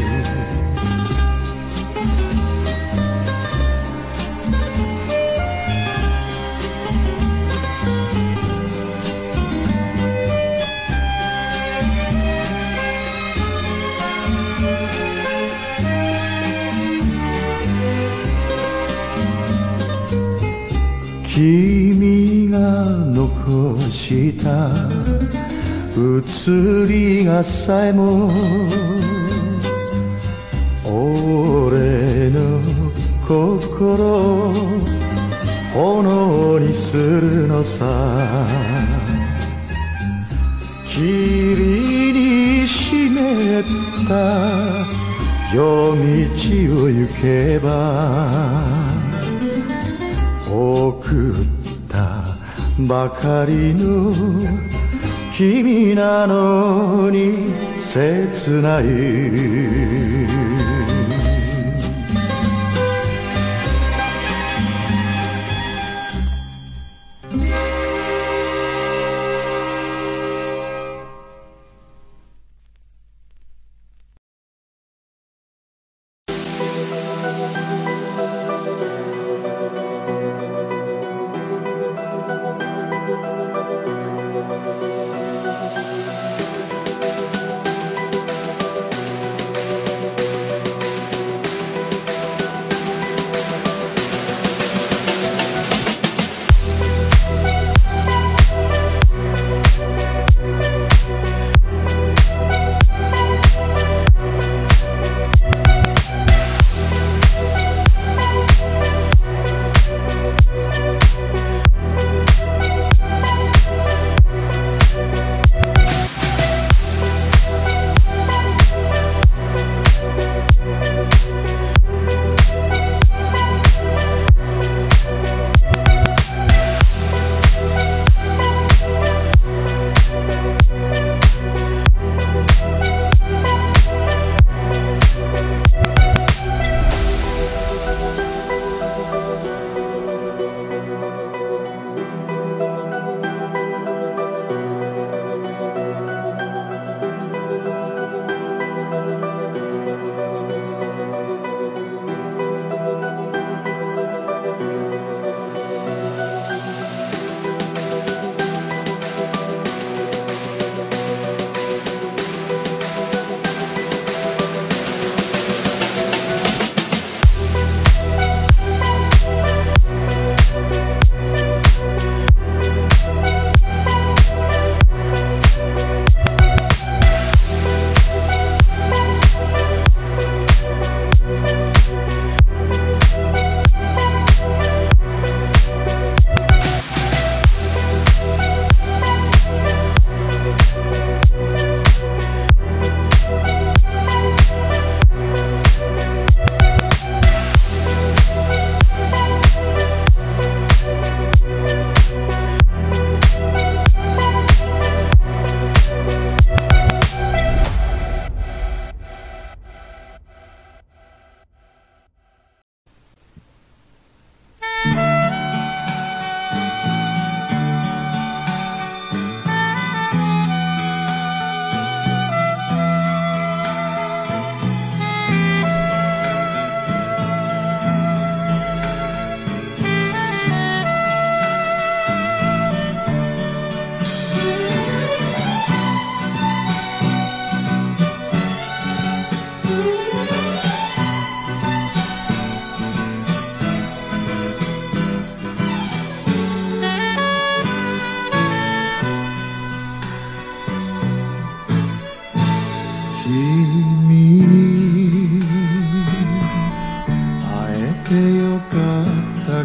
君が残した写りがさえも俺の心を炎にするのさ霧に湿った夜道を行けば送ったばかりの君なのに切ない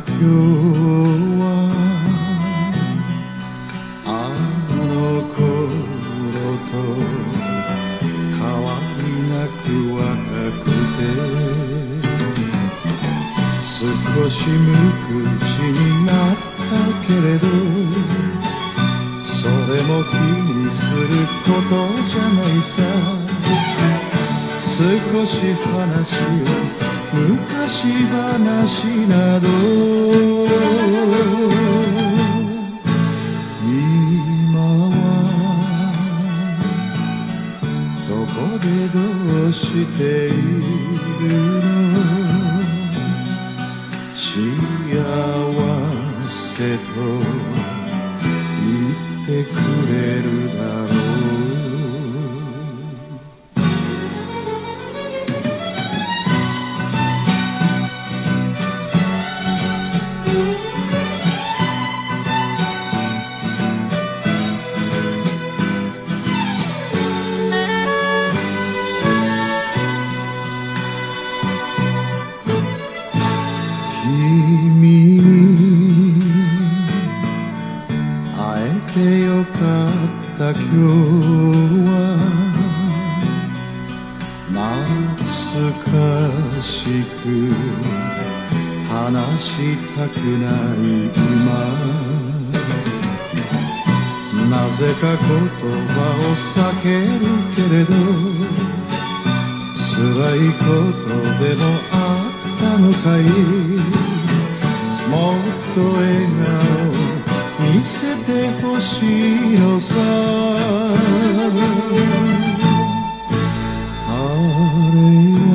今日はあの頃と変わりなく若くて少し無口になったけれどそれも気にすることじゃないさ少し話を昔話など今はどこでどうしているの幸せと言ってくれるだろう今日は懐かしく話したくない今なぜか言葉を避けるけれど辛いことでもあったのかいもっと笑顔見せてほしいのさあれは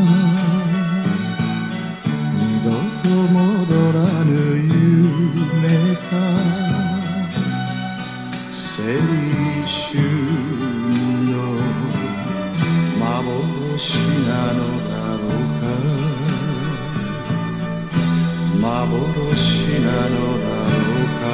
二度と戻らぬ夢か青春の幻なのだろうか幻なのだろうか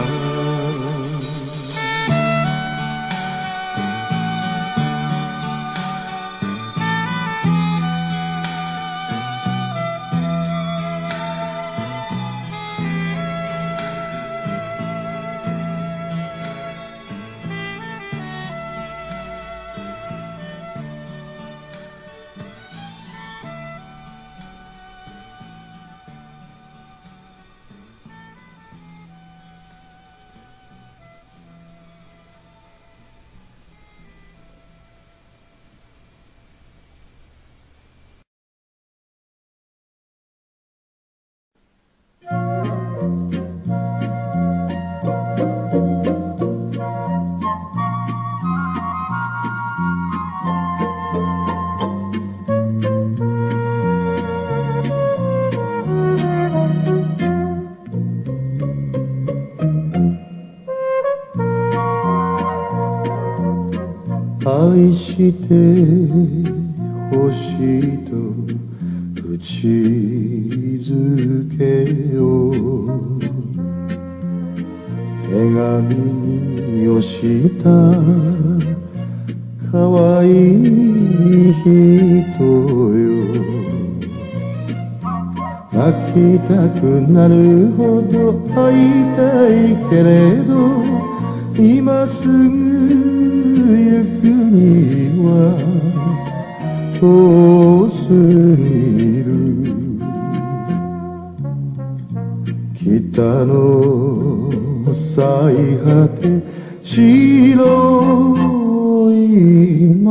愛してほしいと口づけを手紙によしたかわいい人よ泣きたくなるほど会いたいけれど今すぐ行くには遠すぎる北の最果て白い街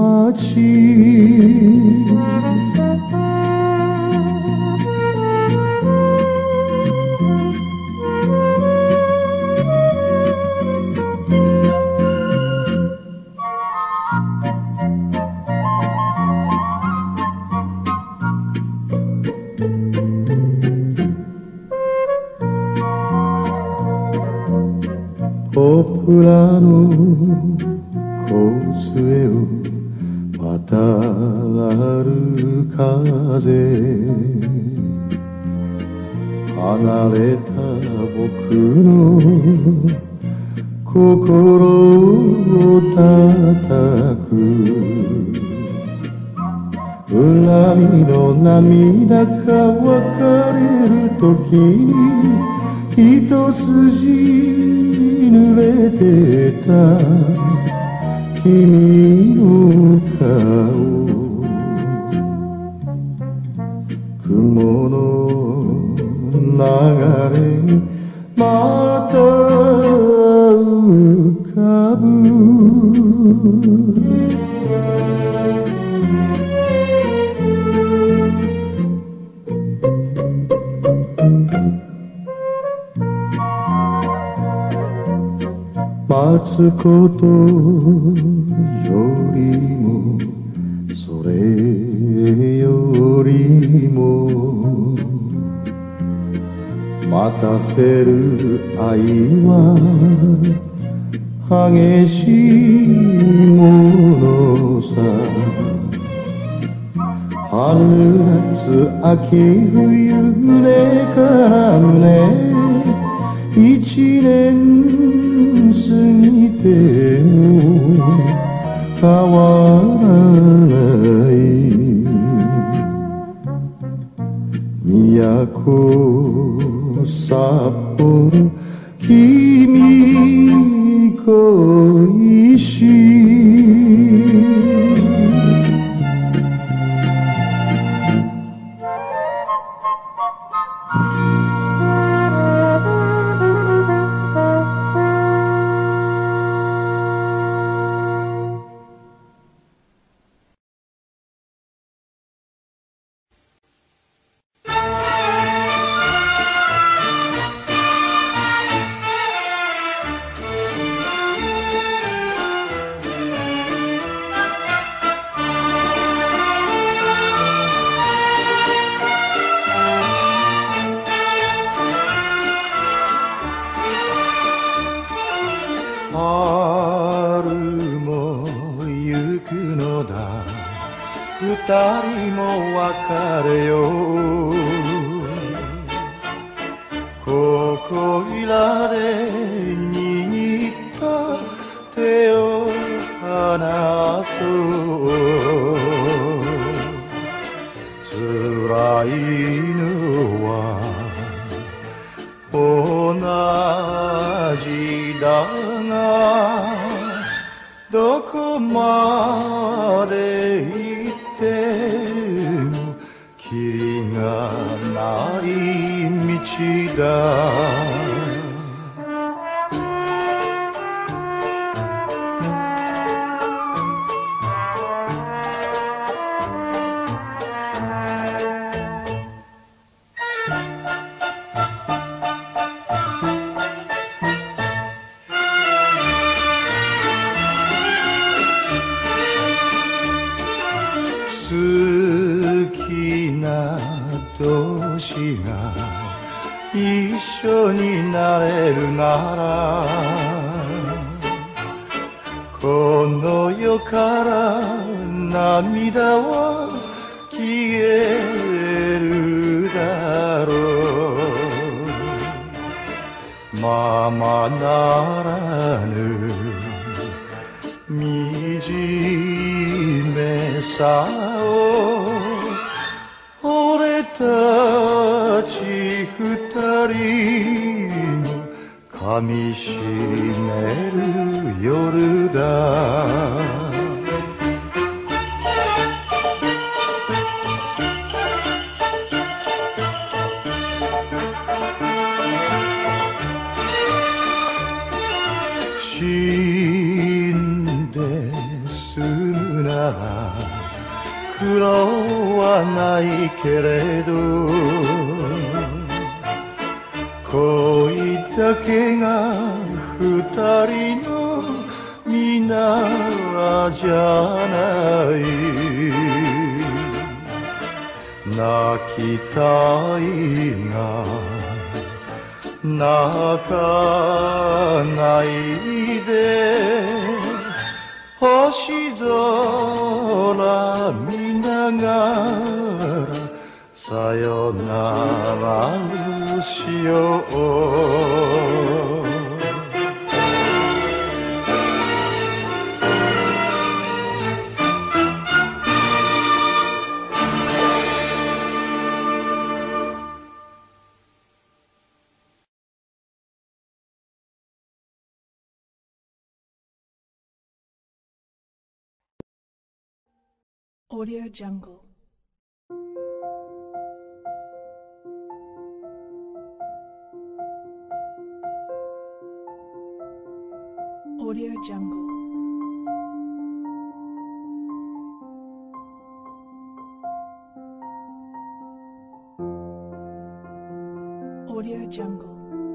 ポプラのコースウェイを渡る風離れた僕の心を叩く恨みの涙が別れる時に一筋濡れてた君の顔、雲の流れにまた浮かぶ。待つことよりもそれよりも待たせる愛は激しいものさ。春夏秋冬胸から胸一年過ぎても変わらない。都札幌君恋しい。二人も別れよう。ここいらで握った手を離そう。辛いのは同じだが、どこまで行ってもキリがない道だ。好きな同士が一緒になれるなら、この世から涙は消えるだろう。ままならぬ惨めさを俺たち二人の噛みしめる夜だ。死んで済むなら苦労はないけれど、恋だけが二人の皆じゃない。泣きたいが泣かないで、星空見ながらさよならをしよう。 Audio Jungle. Audio Jungle. Audio Jungle.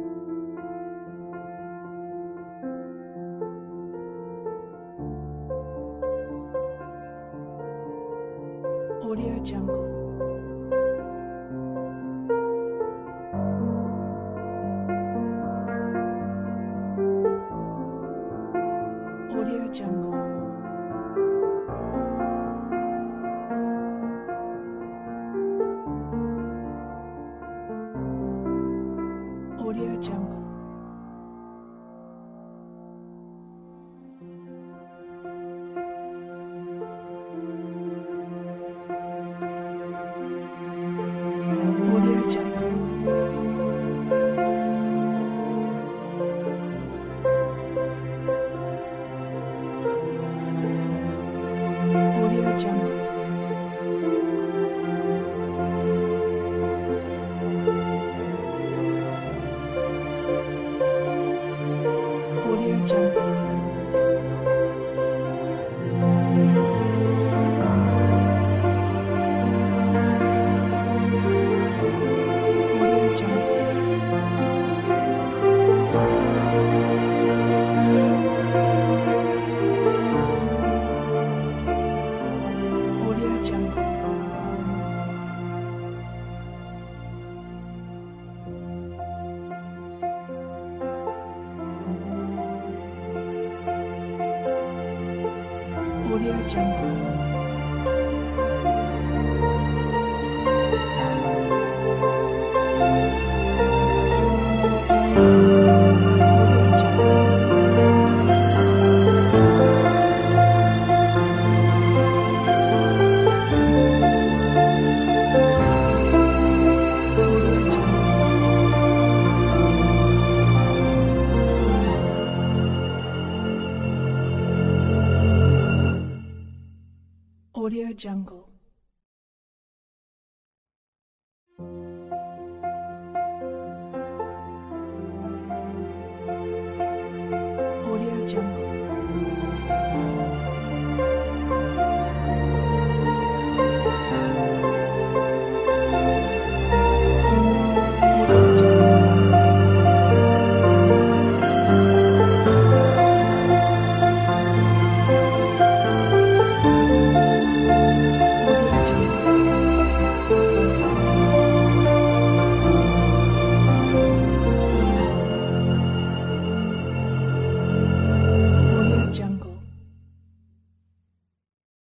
Audio Jungle. Audio Jungle. Audio Jungle. Audio Jungle. Audio Jungle. Audio Jungle. Audio Jungle. Audio Jungle. Audio Jungle. Audio Jungle. Audio Jungle.